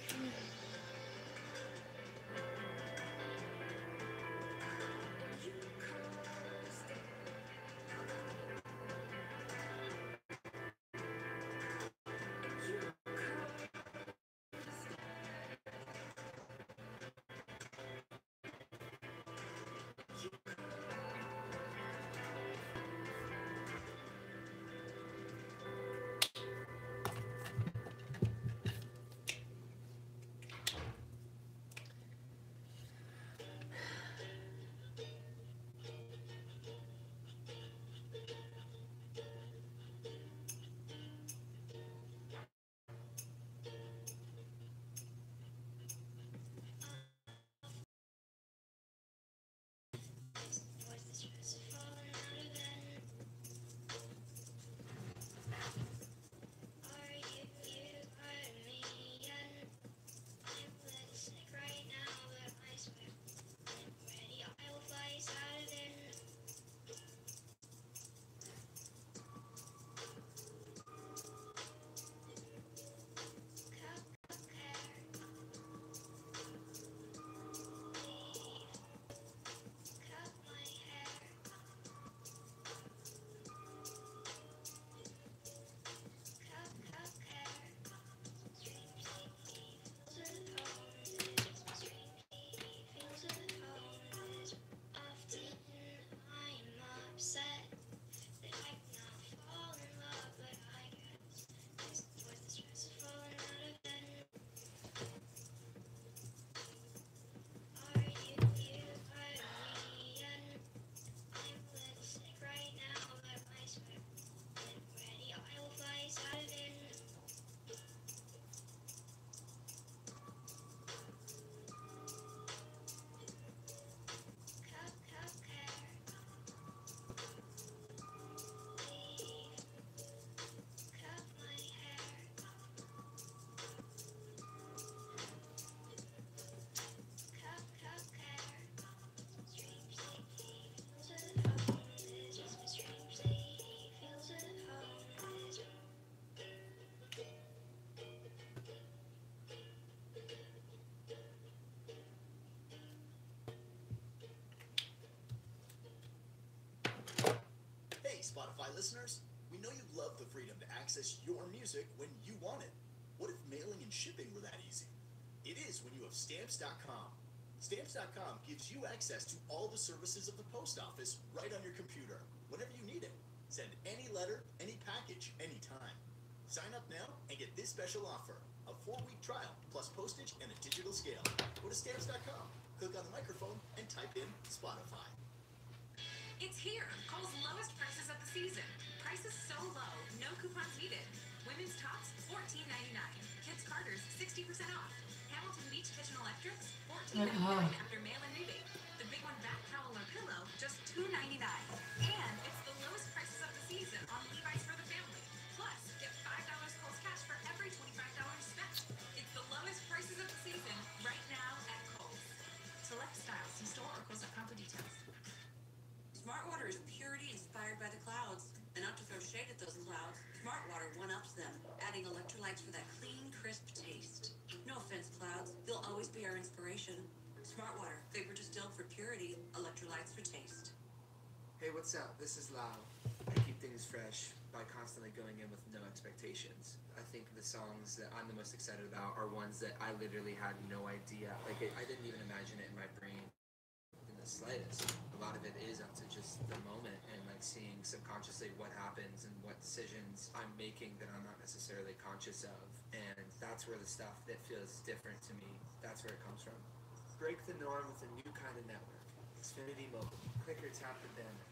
Spotify listeners, we know you love the freedom to access your music when you want it. What if mailing and shipping were that easy? It is when you have Stamps.com. Stamps.com gives you access to all the services of the post office right on your computer, whenever you need it. Send any letter, any package, anytime. Sign up now and get this special offer, a 4-week trial, plus postage and a digital scale. Go to Stamps.com, click on the microphone, and type in Spotify. It's here. Kohl's lowest prices of the season. Prices so low, no coupons needed. Women's tops, $14.99. Kids Carter's, 60% off. Hamilton Beach Kitchen Electrics, $14.99 after mail-in rebate. The big one back towel or pillow, just $2.99. And it's the lowest prices of the season on Levi's for the family. Plus, get $5 Kohl's cash for every $25 spent. It's the lowest prices of the season right now at Kohl's. Select styles. See store or Kohl's.com for details. Smart water is purity inspired by the clouds. And not to throw shade at those clouds, Smart water one-ups them, adding electrolytes for that clean, crisp taste. No offense, clouds. They'll always be our inspiration. Smart water, vapor distilled for purity, electrolytes for taste. Hey, what's up? This is Lau. I keep things fresh by constantly going in with no expectations. I think the songs that I'm the most excited about are ones that I literally had no idea. Like, I didn't even imagine it in my brain in the slightest. A lot of it is up to just the moment and like seeing subconsciously what happens and what decisions I'm making that I'm not necessarily conscious of. And that's where the stuff that feels different to me, that's where it comes from. Break the norm with a new kind of network. Xfinity Mobile. Click or tap the banner.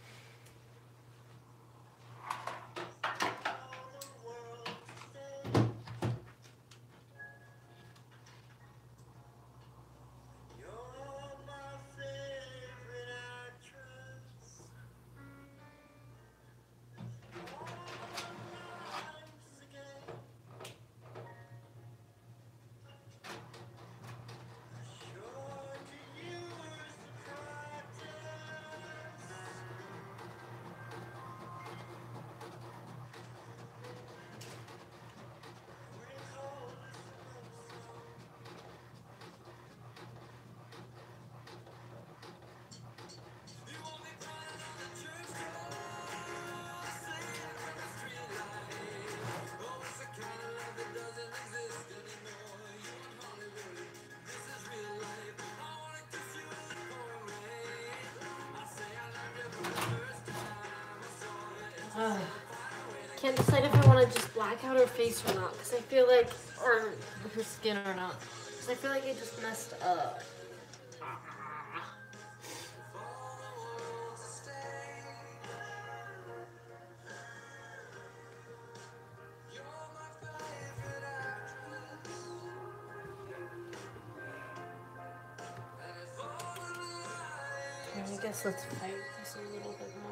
Can't decide if I want to just black out her face or not, because I feel like, or her skin or not, because I feel like I just messed up. I guess let's fight this a little bit more.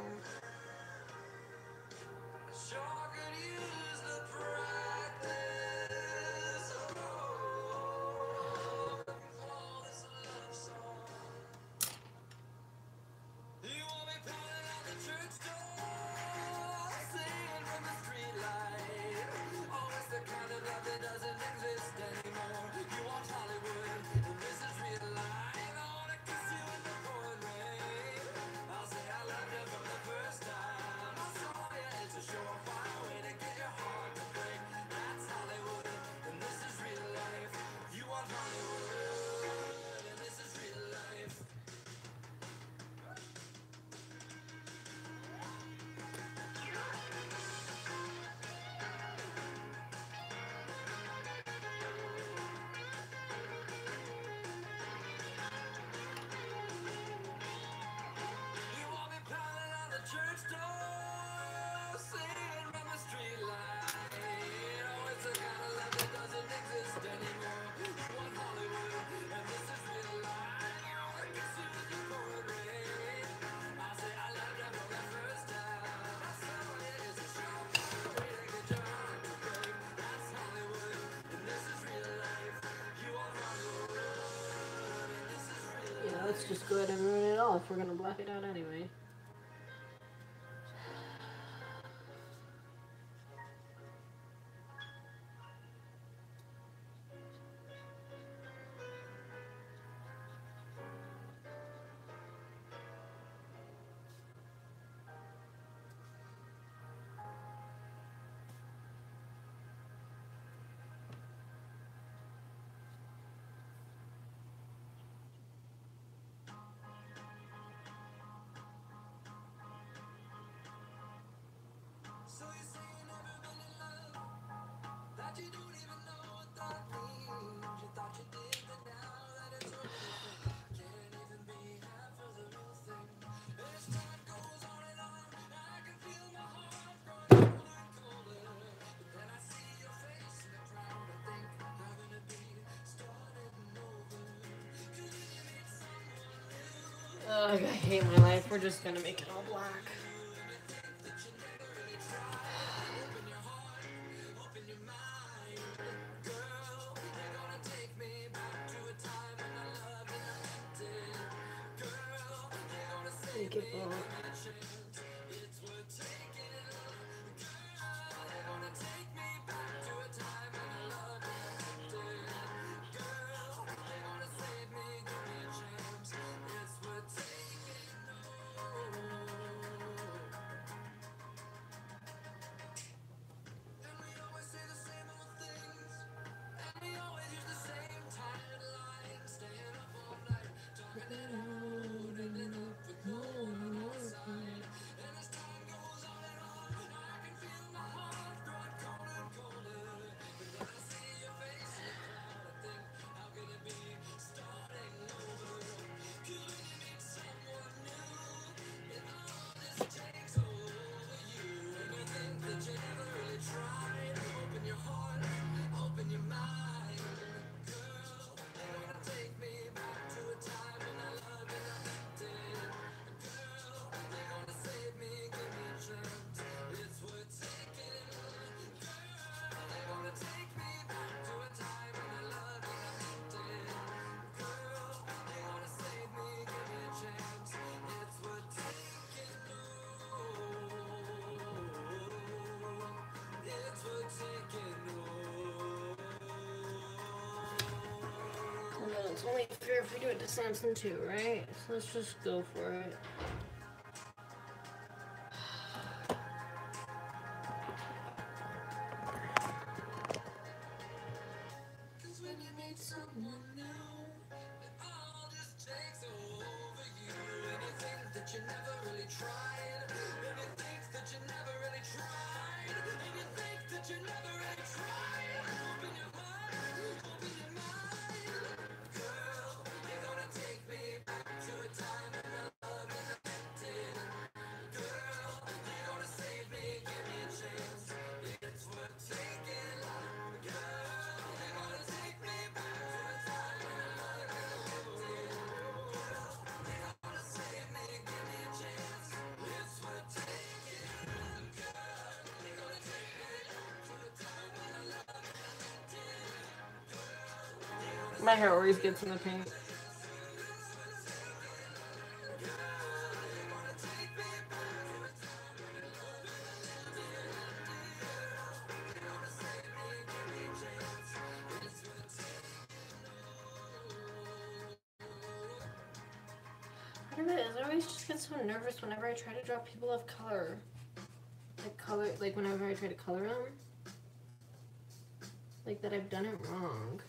Let's just go ahead and ruin it all if we're gonna black it out anyway. Ugh, I hate my life. We're just gonna make it all black. Make it black. It's only fair if we do it to Samson too, right? So let's just go for it. My hair always gets in the paint. I don't know, I always just get so nervous whenever I try to draw people of color. Like whenever I try to color them. Like that I've done it wrong.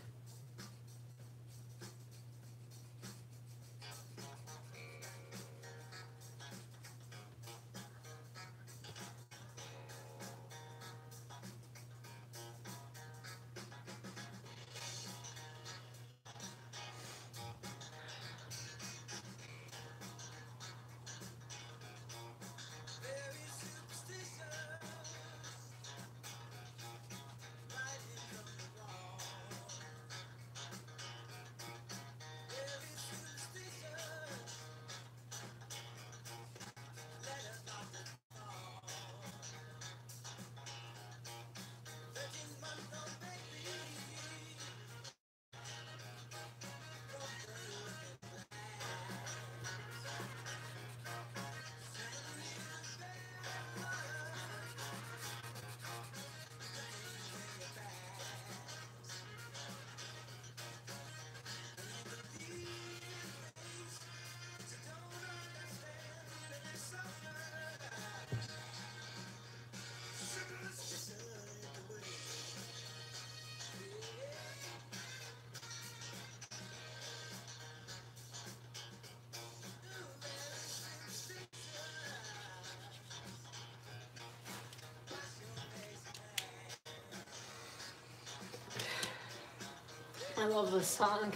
I love this song.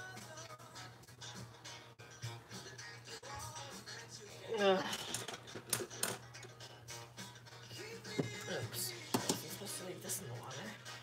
Ugh. Oops. I wasn't supposed to leave this in the water.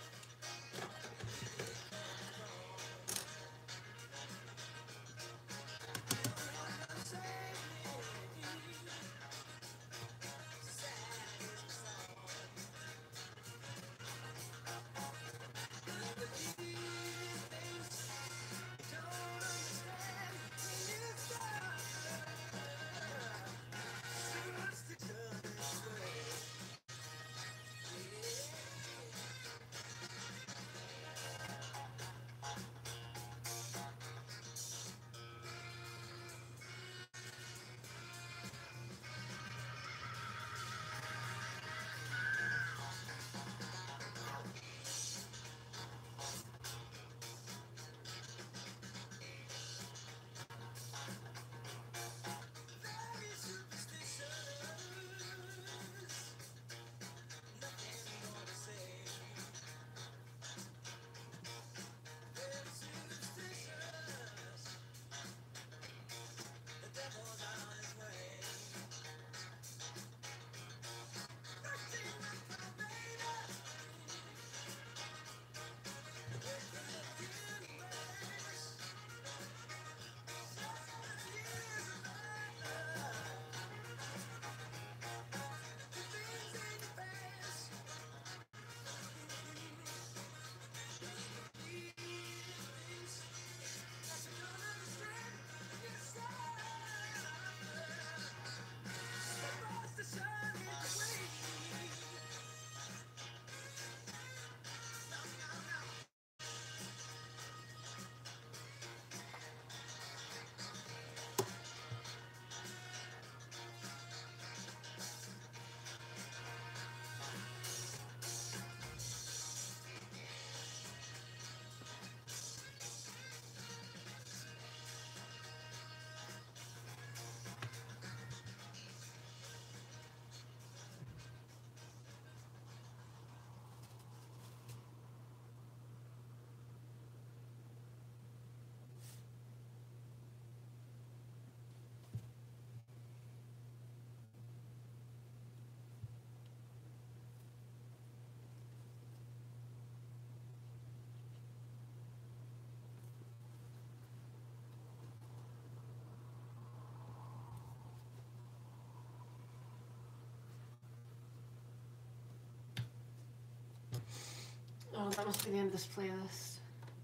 Oh, that must be the end of this playlist.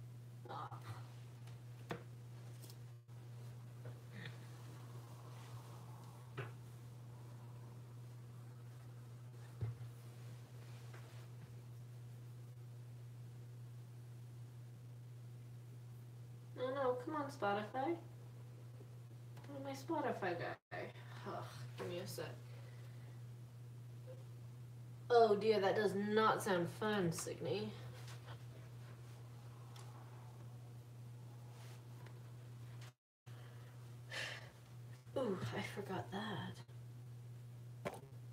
Oh. Oh no, come on, Spotify. Oh, my Spotify guy. Ugh, give me a sec. Oh dear, that does not sound fun, Signy. Ooh, I forgot that.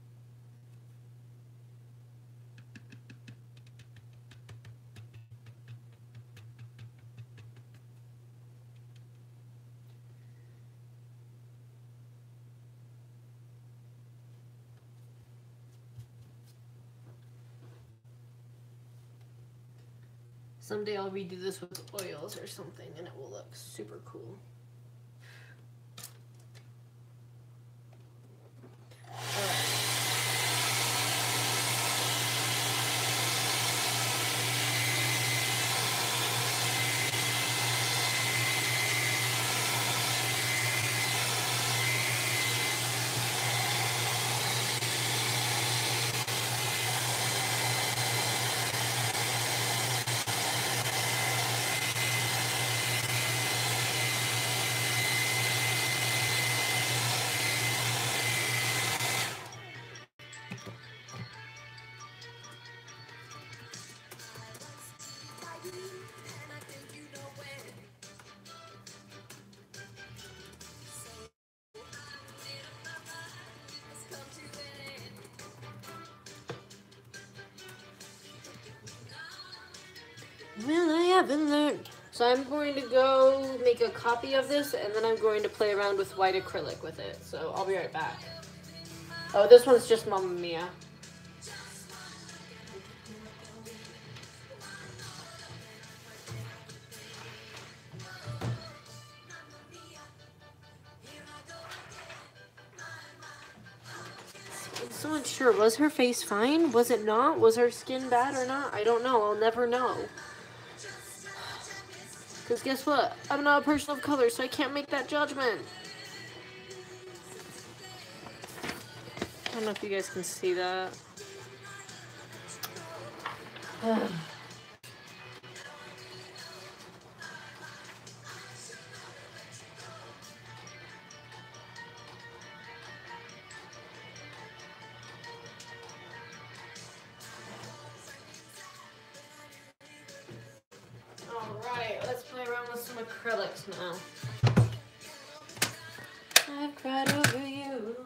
Someday I'll redo this with oils or something and it will look super cool. Well, I haven't learned So I'm going to go make a copy of this, and then I'm going to play around with white acrylic with it. So I'll be right back. Oh, this one's just Mamma Mia. I'm so unsure. Was her face fine? Was it not? Was her skin bad or not? I don't know. I'll never know. Because guess what? I'm not a person of color, so I can't make that judgment. I don't know if you guys can see that. Alright, let's play around with some acrylics now. I've cried over you.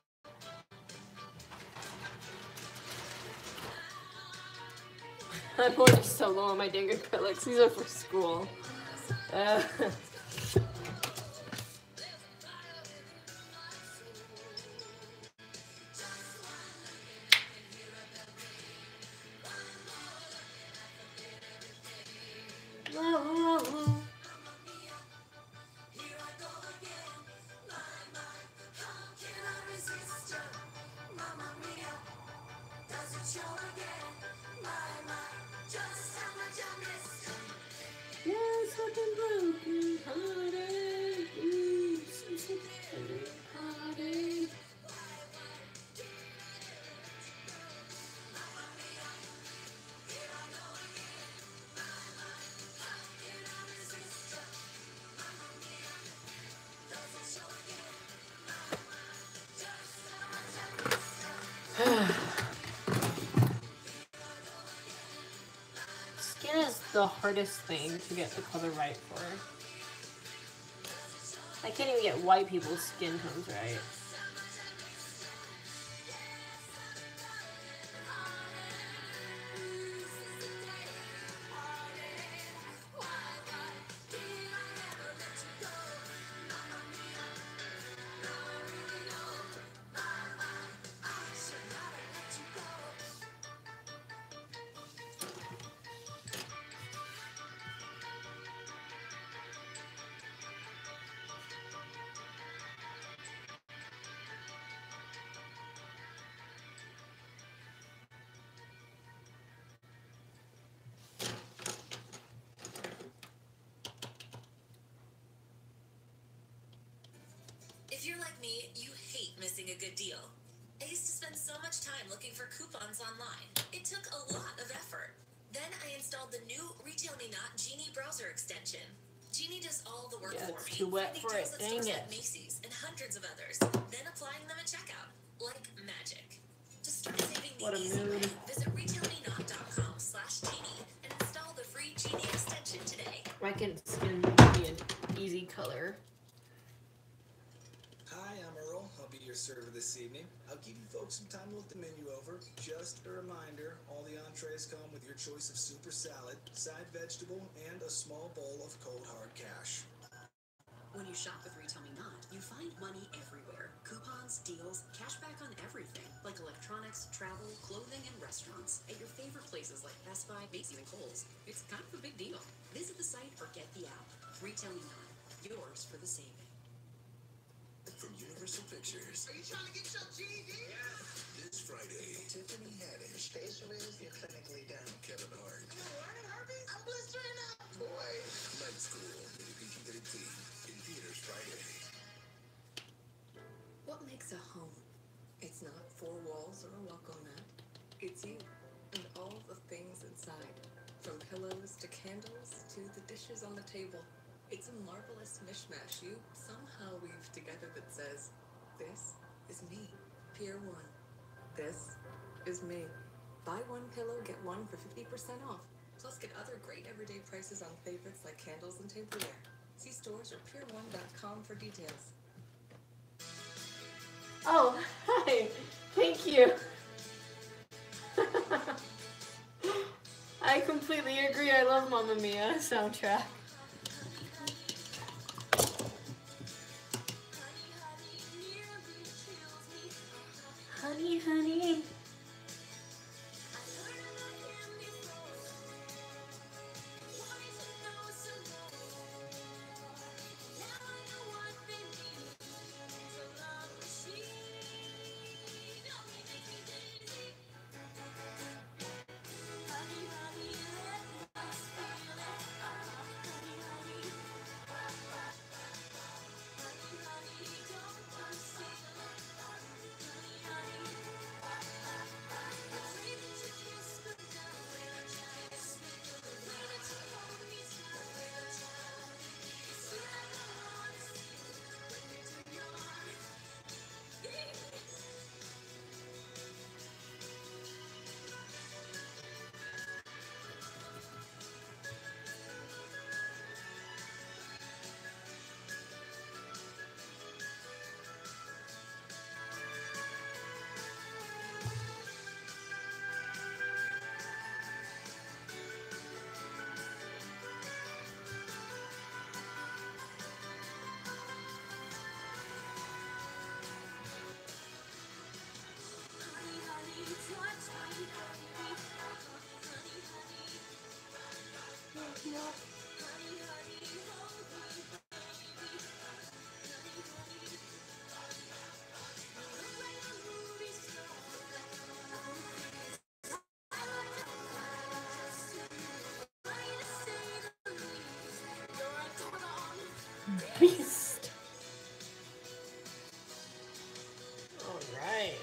I'm already so low on my dang acrylics. These are for school. Skin is the hardest thing to get the color right for. I can't even get white people's skin tones right. If you're like me, you hate missing a good deal. I used to spend so much time looking for coupons online. It took a lot of effort. Then I installed the new Retail Me Not Genie browser extension. Genie does all the work for me. It's too wet for it. Dang it. At Macy's and hundreds of others, then applying them at checkout, like magic. To start saving the easy way, visit retailmenot.com/genie and install the free Genie extension today. Why can't skin be an easy color? Hi, I'm Earl. I'll be your server this evening. I'll give you folks some time to look the menu over. Just a reminder, all the entrees come with your choice of super salad, side vegetable, and a small bowl of cold hard cash. When you shop with Retail Me Not, you find money everywhere. Coupons, deals, cashback on everything, like electronics, travel, clothing, and restaurants at your favorite places like Best Buy, Macy's, and Kohl's. It's kind of a big deal. Visit the site or get the app. Retail Me Not, yours for the saving. From Universal Pictures. Are you trying to get your GED? Yes. This Friday, Tiffany Haddish, Facial is you're clinically down. Kevin Hart, Learning herpes? I'm blistering up. Boy, Night School, rated PG-13, in theaters Friday. What makes a home? It's not four walls or a welcome mat. It's you and all the things inside. From pillows to candles to the dishes on the table. It's a marvelous mishmash you somehow weave together that says, this is me. Pier 1. This is me. Buy one pillow, get one for 50% off. Plus get other great everyday prices on favorites like candles and tableware. See stores or pier1.com for details. Oh, hi. Thank you. I completely agree. I love Mamma Mia soundtrack. honey, honey. Beast. All right.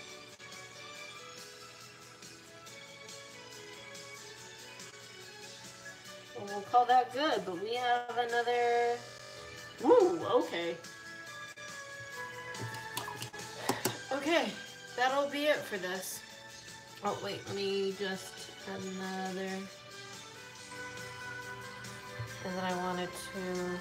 Well, we'll call that good, but we have another. Ooh, okay. Okay, that'll be it for this. Oh, wait, let me just another. And then I wanted to.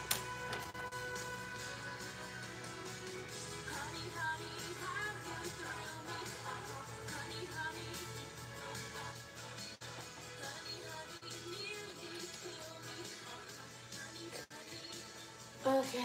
Okay.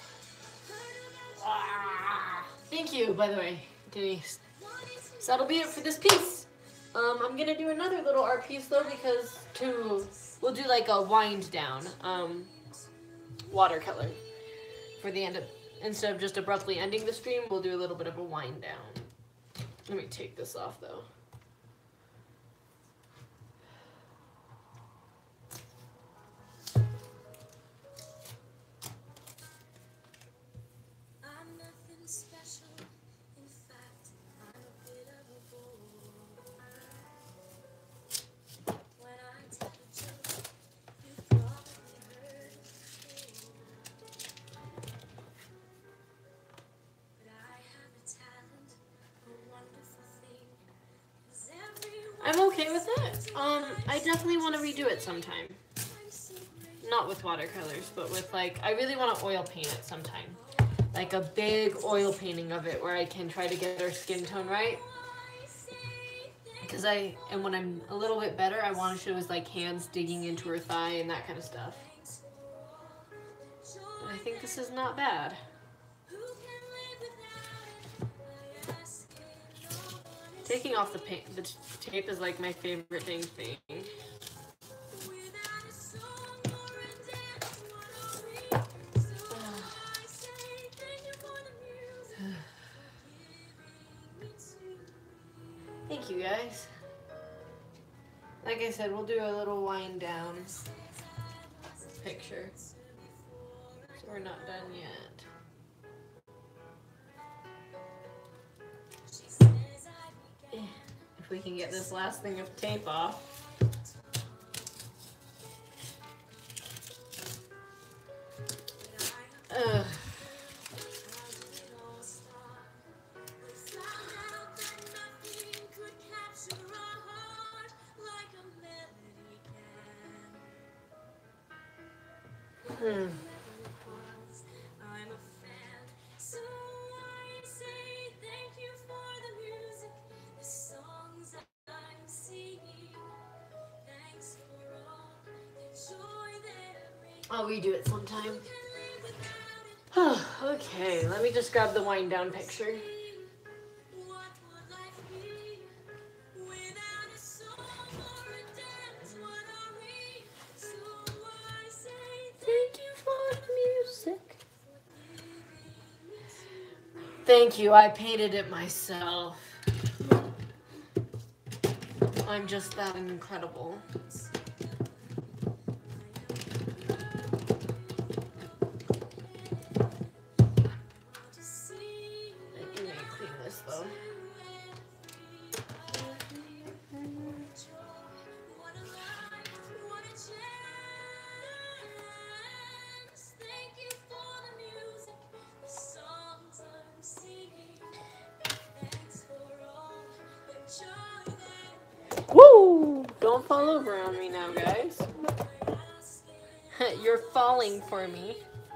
Thank you, by the way, Denise. So that'll be it for this piece. I'm gonna do another little art piece though because we'll do like a wind down watercolor for the end of, instead of just abruptly ending the stream, we'll do a little bit of a wind down. Let me take this off though. I'm okay with it. I definitely want to redo it sometime. Not with watercolors, but with like, I really want to oil paint it sometime. Like a big oil painting of it where I can try to get her skin tone right. Because and when I'm a little bit better, I want to show his like hands digging into her thigh and that kind of stuff. And I think this is not bad. Taking off the tape is like my favorite thing. Thank you guys. Like I said, we'll do a little wind down picture. So we're not done yet. If we can get this last thing of tape off. Ugh. I'll redo it sometime. Okay, let me just grab the wind down picture. Thank you, I painted it myself. I'm just that incredible. You may clean this though. Woo! Don't fall over on me now, guys. You're falling for me.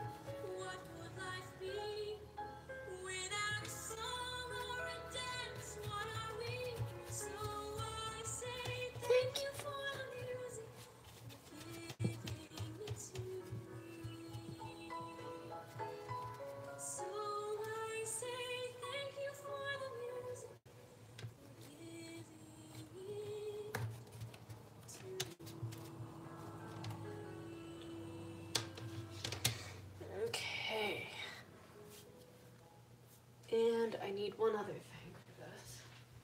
Okay. And I need one other thing for this.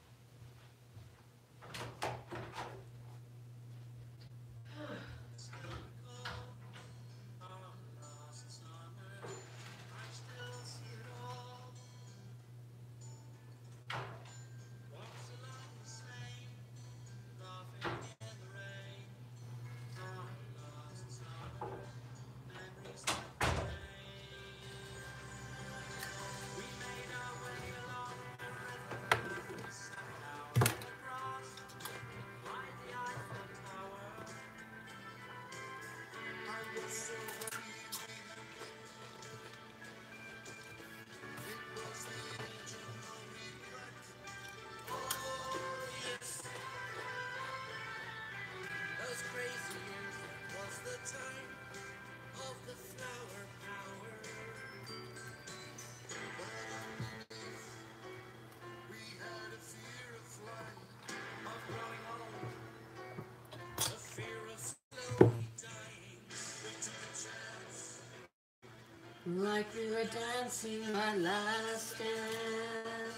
Like we were dancing my last dance.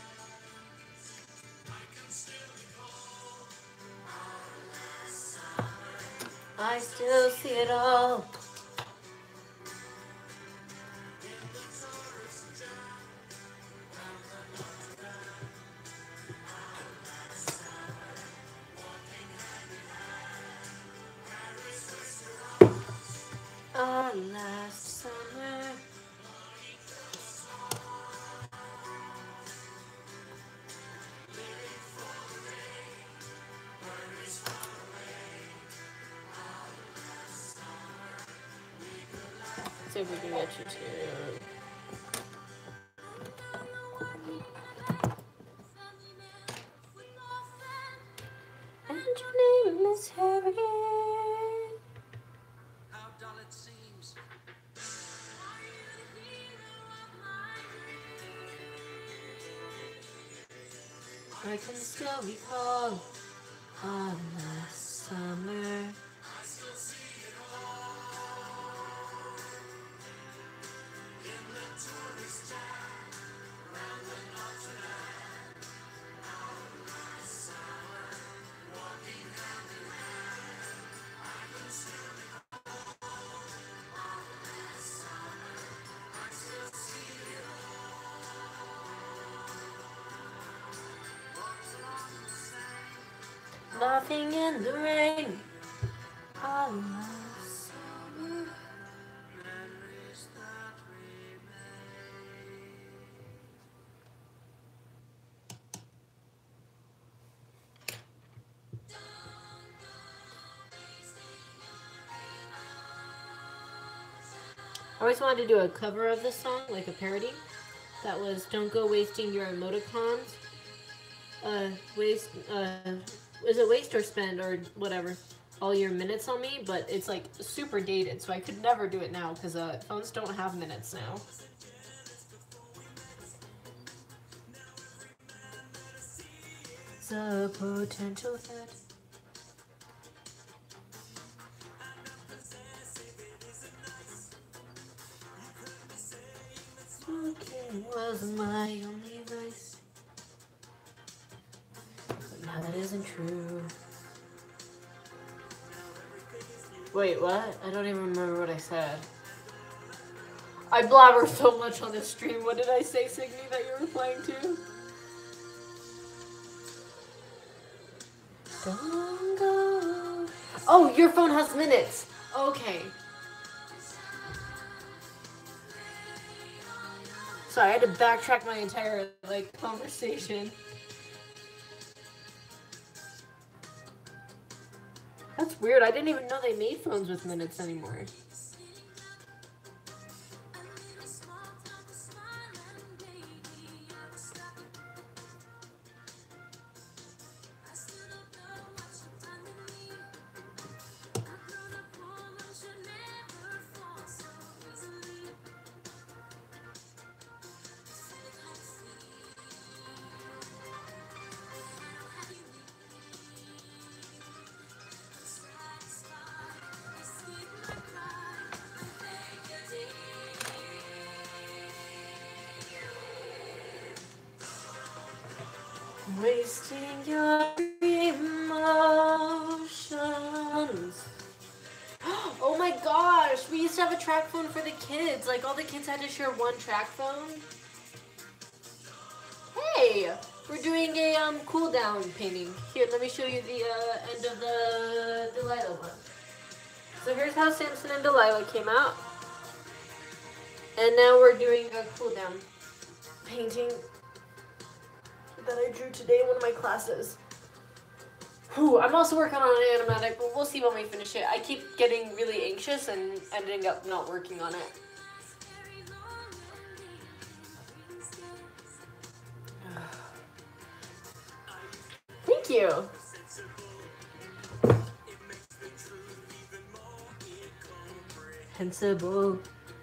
I still see it all. Our last summer. See if we can get you to. And your name is Harry. How dull it seems. I can still recall our last summer. Laughing in the rain. Our last summer. I always wanted to do a cover of this song, like a parody. That was "Don't Go Wasting Your Emoticons." Is it waste or spend or whatever? All your minutes on me, but it's like super dated, so I could never do it now because phones don't have minutes now. It's a potential threat. Okay, was my only vice. But now that isn't true. Wait, what? I don't even remember what I said. I blabber so much on this stream. What did I say, Signy, that you were playing to? Don't go. Oh, your phone has minutes. Okay. Sorry, I had to backtrack my entire conversation. That's weird. I didn't even know they made phones with minutes anymore. Wasting your emotions. Oh my gosh, we used to have a track phone for the kids. Like all the kids had to share one track phone. Hey, we're doing a cool down painting. Here, let me show you the end of the Delilah one. So here's how Samson and Delilah came out. And now we're doing a cool down painting that I drew today in one of my classes. Whew, I'm also working on an animatic, but we'll see when we finish it. I keep getting really anxious and ending up not working on it. Thank you. Sensible.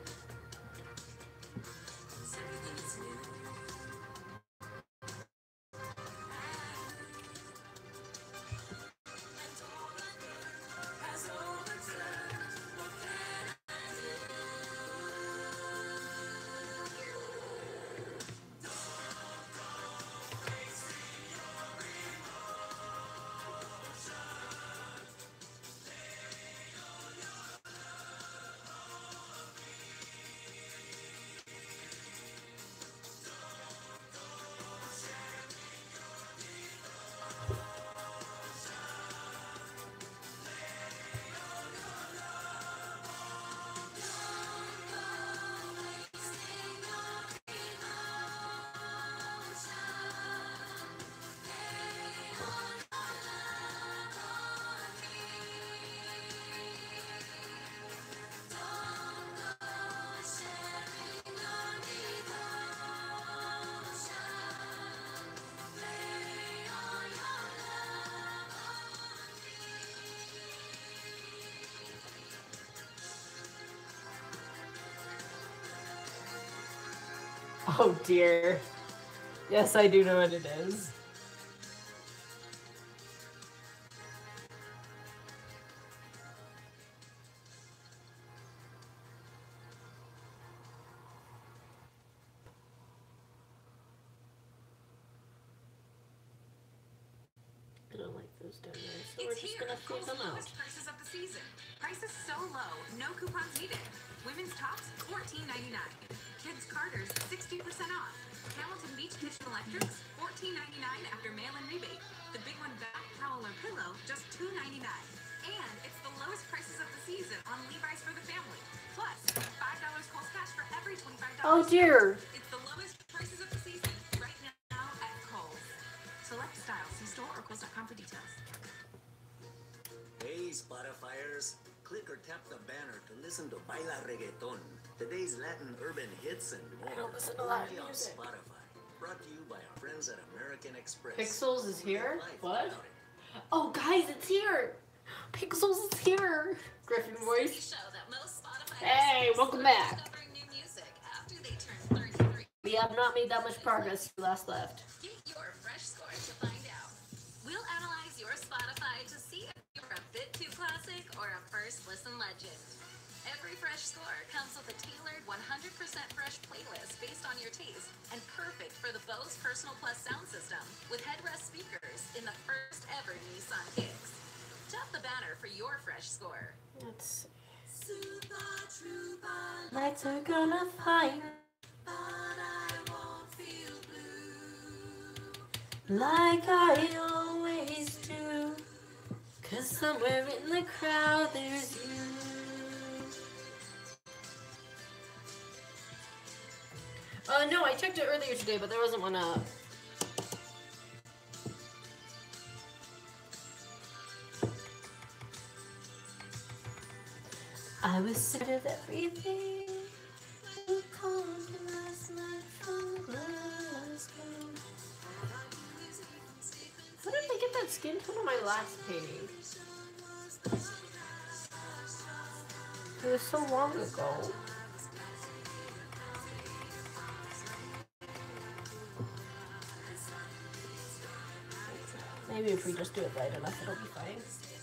Oh dear. Yes, I do know what it is. I don't like those down there, so we're just gonna fade them out. Prices of the season. Prices so low, no coupons needed. Women's tops, $14.99. Kids Carter's, 60% off. Hamilton Beach Kitchen Electrics, $14.99 after mail-in rebate. The big one bath towel or pillow, just $2.99. And it's the lowest prices of the season on Levi's for the family. Plus, $5 Kohl's cash for every $25. Oh dear. It's the lowest prices of the season right now at Kohl's. Select styles. See store or Kohl's.com for details. Hey, Spotifyers. Click or tap the banner to listen to Baila Reggaeton, today's Latin urban hits and more. I don't listen to Latin Only on music. Spotify. Brought to you by our friends at American Express. Pixels is here? Life What? without it. Oh guys, it's here! Pixels is here! Griffin voice. Show that most Spotify Hey, welcome back. discovering new music after they turn 33. We have not made that much progress since we last left. Get your fresh score to find out. We'll analyze your Spotify to see if you're a bit too classic or a first listen legend. Every fresh score comes with a tailored 100% fresh playlist based on your taste and perfect for the Bose Personal Plus sound system with headrest speakers in the first ever Nissan Kicks. Tap the banner for your fresh score. Let's see. Lights are gonna find, but I won't feel blue like I always do. 'Cause somewhere in the crowd there's you. No, I checked it earlier today, but there wasn't one up. I was sick of everything. You called me last night from Glasgow. How did I get that skin tone on my last painting? It was so long ago. Maybe if we just do it light enough, it'll be fine.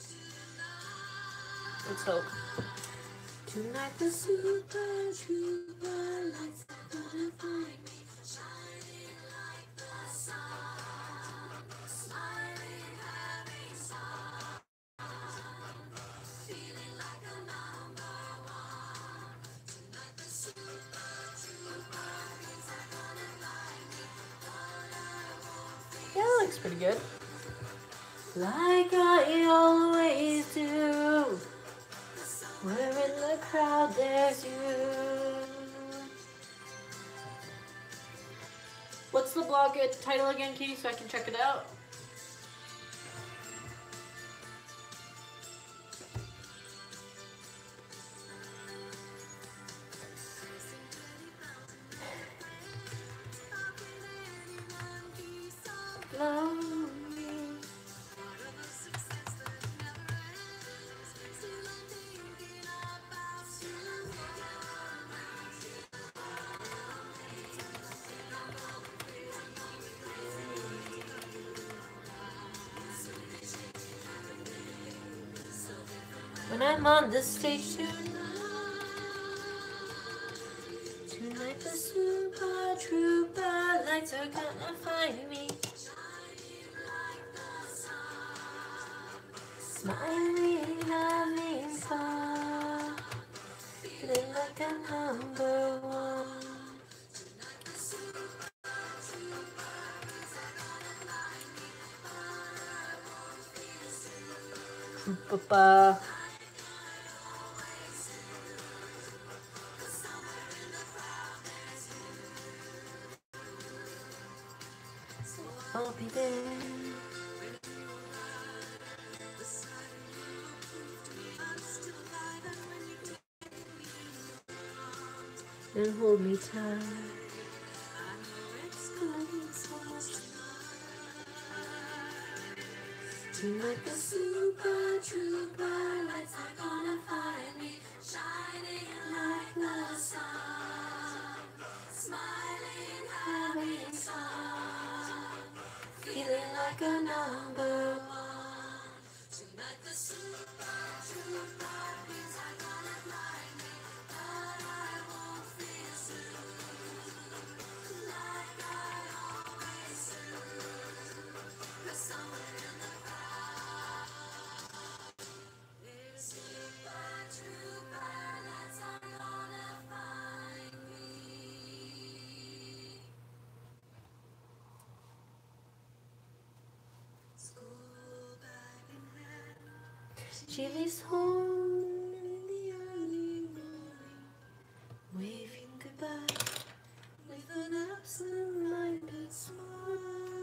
Let's hope. Tonight the super trooper lights are gonna find me, shining like the sun, smiling, having fun, feeling like a number one. Tonight the super trooper lights are gonna find me, but I won't feel. Yeah, that looks pretty good. Like I always do. We're in the crowd, there's you. What's the blog title again, Katie, so I can check it out? Love me. When I'm on the stage tonight the super trooper lights are gonna find me, smiling, having fun, feeling like a number one. Trooper. I'll be there. And hold me tight. Tonight the super trooper lights are gonna find me, shining like the sun, smiling, having fun, feeling like a number one. Tonight the super trooper lights are gonna find me, but I won't feel soon, like I always do. 'Cause somewhere in the she leaves home in the early morning, waving goodbye with an absent-minded smile.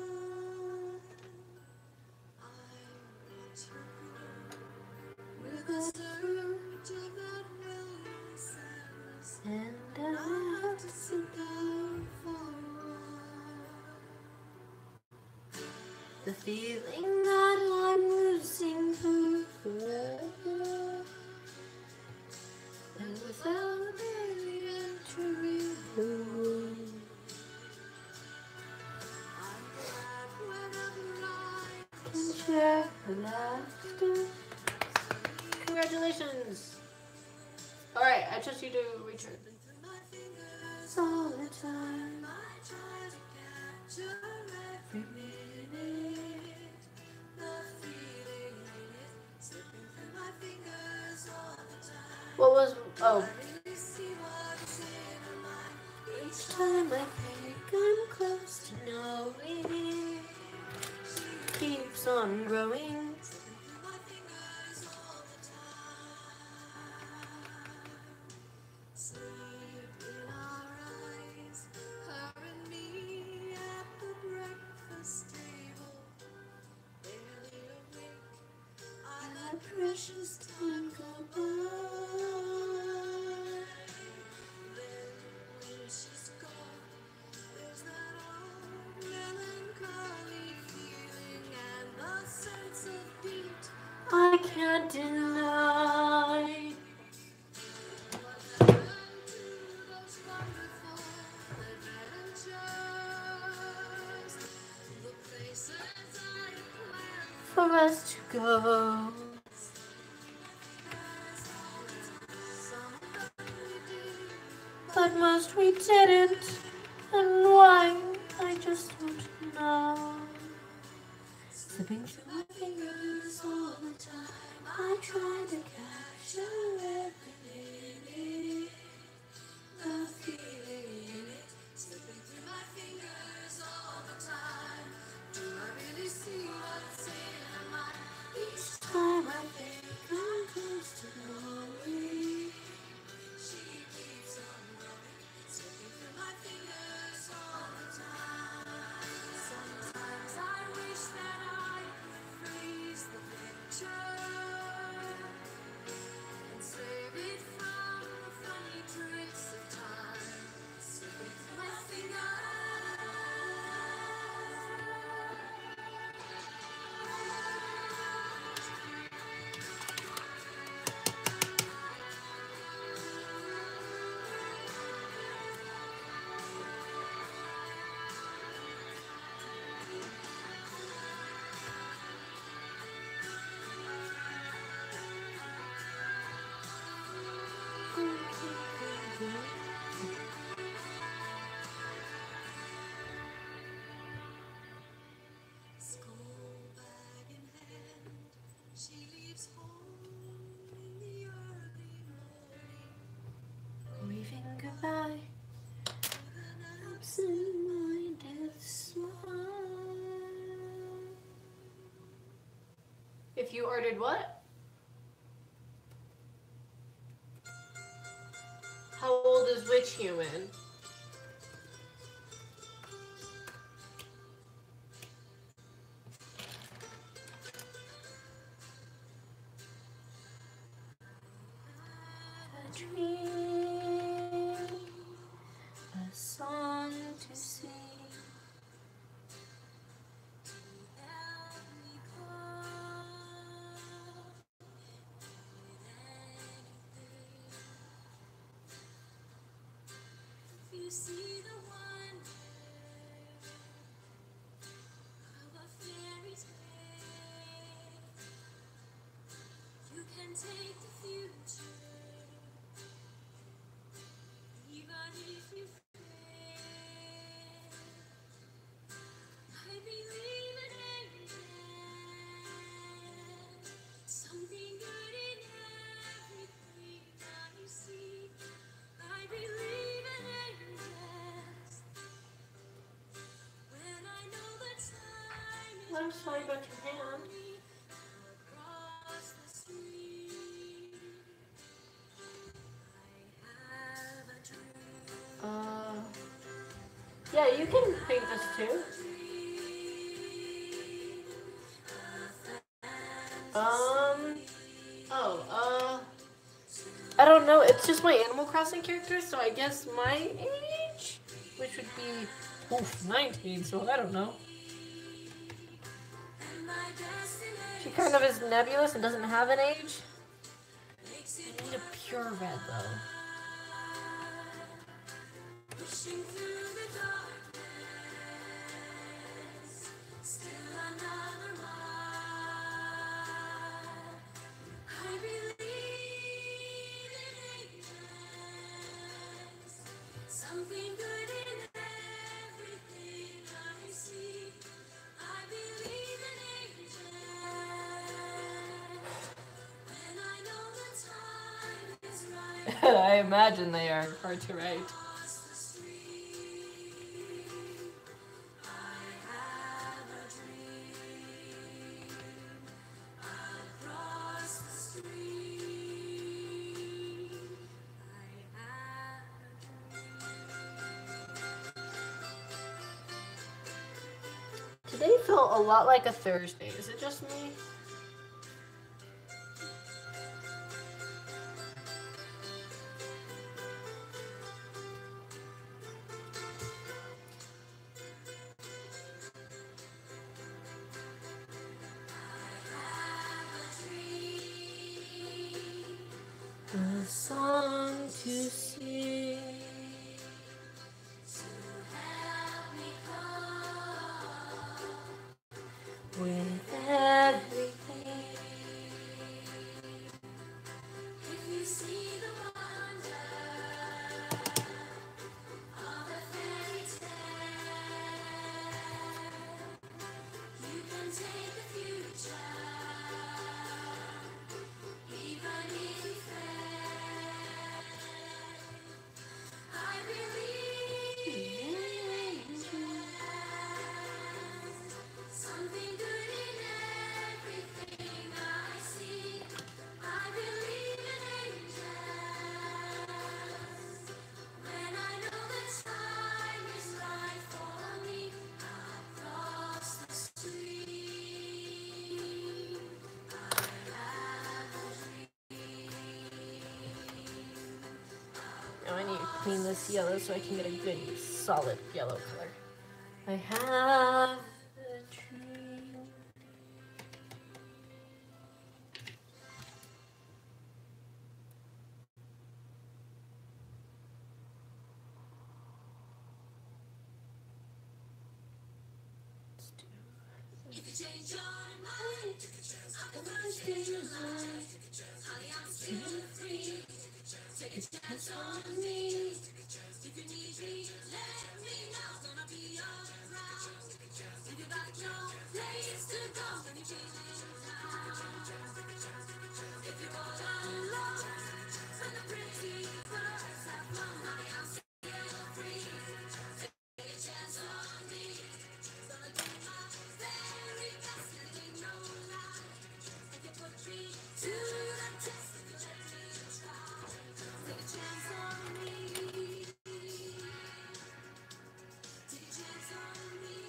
I return with a surge of unwilling sadness, and I have to sit down for a while. The feeling that I'm losing her forever, and without barely entering the room, I'm glad whenever I can share her laughter. Congratulations! Alright, I trust you to return. All the time. Every minute. What was, oh. Each time I think I'm close to knowing, keeps on growing. Precious time go by. Then when she's gone, there's that old melancholy feeling and the sense of beat I can't deny. What happened to those wonderful adventures? The places I planned for us to go. But most we didn't, and why, I just don't know. Slipping through my fingers all the time, I try to capture every minute, the feeling in it. Slipping through my fingers all the time, do I really see what's in my mind? Each time I think I'm close to knowing. Waving goodbye, absent-minded smile. If you ordered what? How old is which human? A dream, a song to sing. You see the wonder of a fairy tale. You can take the future, even if you fail. I believe in angels, something good in everything I see. I believe in angels when I know the time is I'm sorry about your hand. Across the street, I have a dream. Yeah, you can paint this too. I don't know, it's just my Animal Crossing character, so I guess my age, which would be, 19, so I don't know. She kind of is nebulous and doesn't have an age. I need a pure red, though. I imagine they are hard to write. Today felt a lot like a Thursday. Is it just me? A song to sing. With everything. If you see the wonder of a fairy tale, you can take the future, even if you fail. I believe in angels. Something good in everything I see. I believe in angels. When I know the time is right for me, across the street, I have a dream. Now I need to clean this yellow so I can get a good solid yellow color. I have a dream. If you change your mind, I'm gonna change your life. Honey, I'm still free. Take a chance on me. If you need me, let me know. Gonna be around. If you got no place to go, then you change your mind. If you're all alone, when the pretty birds have flown, honey, I'm still free. Take a chance on me. Gonna do my very best, and it ain't no lie. If you put me to the test, if you let me try, take a chance on me. Take a chance on me.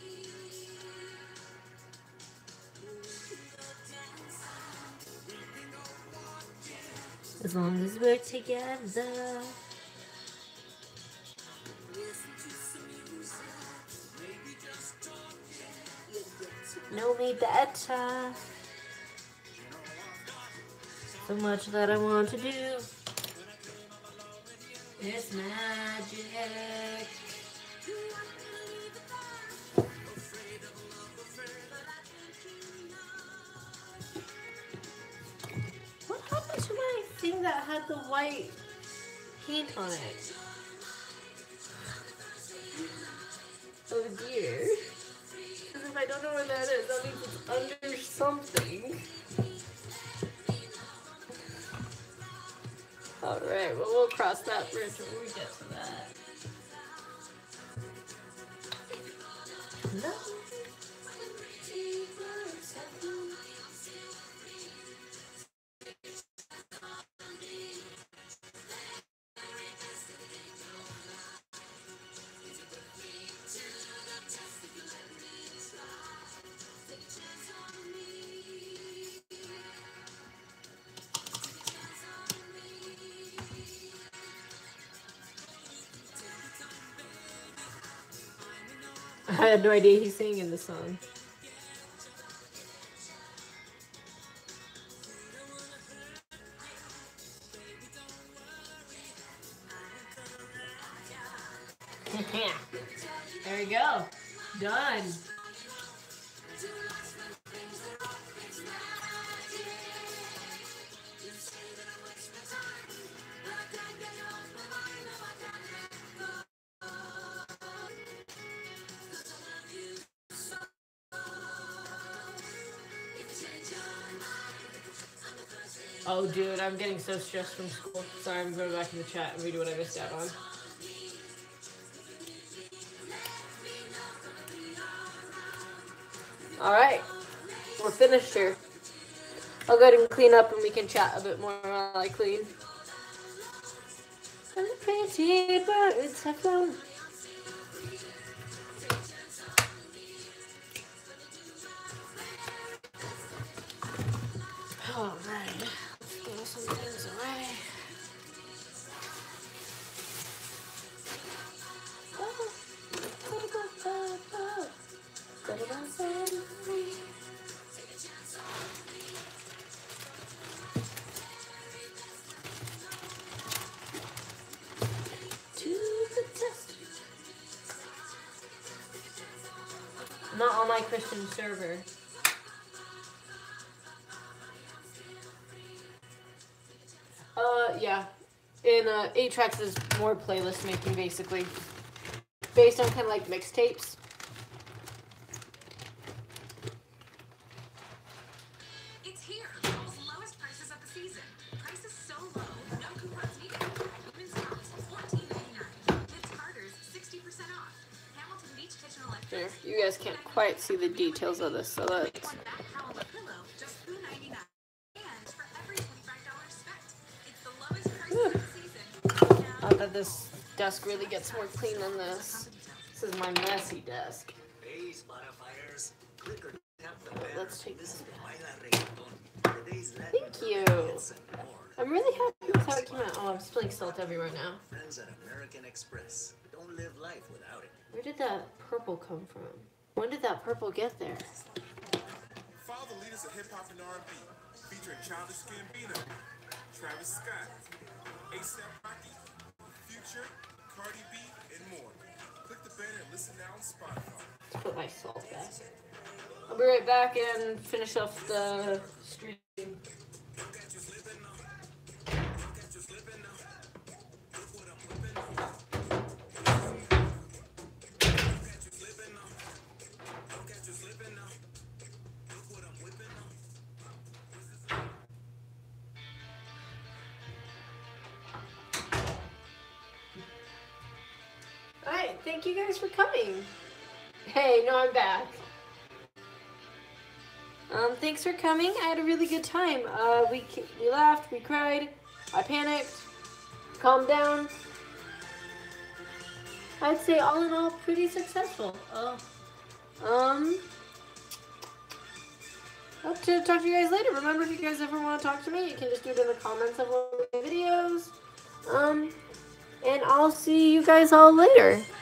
As long as we're together. Know me better. So much that I want to do. It's magic. What happened to my thing that had the white paint on it? Oh dear. Because if I don't know where that is, that means it's under something. Alright, well we'll cross that bridge when we get to that. No. I had no idea he's singing the song. There we go. Done. Oh, dude, I'm getting so stressed from school. Sorry, I'm going back in the chat and read what I missed out on. Alright, we're finished here. I'll go ahead and clean up and we can chat a bit more while I clean. And the painted birds have flown. Alright, let's throw some things away. Not on my Christian server. Yeah. In 8Tracks is more playlist making, basically. Based on kind of like mixtapes. It's here. Those lowest prices of the season. Prices so low, no coupons needed. Women's tops, $14.99. Kids Carter's, 60% off. Hamilton Beach Kitchen Electric. There, you guys can't quite see the details of this, so let's. One back towel and pillow, just $2.99. And for every $25 spent, it's the lowest prices of the season. Not that this desk really gets more clean than this. This is my messy desk. Hey, Spotifyers. Click or tap the banner. Let's take this Listen to back. Baila Reggaeton. Today's Latin Thank you. urban hits and more. I'm really happy with how it came out. Oh, I'm spilling salt everywhere now. Friends at American Express. Don't live life without it. Where did that purple come from? When did that purple get there? Follow the leaders of hip hop and R&B, featuring Childish Gambino, Travis Scott, A$AP Rocky, Future, Cardi B, and more. Click the banner and listen now on Spotify. Let's put my salt back. I'll be right back and finish off the stream. Alright, thank you guys for coming. Hey, no, I'm back. Thanks for coming. I had a really good time. We laughed, we cried, I panicked, calmed down. I'd say all in all, pretty successful. I'll have to talk to you guys later. Remember, if you guys ever want to talk to me, you can just do it in the comments of one of my videos. And I'll see you guys all later.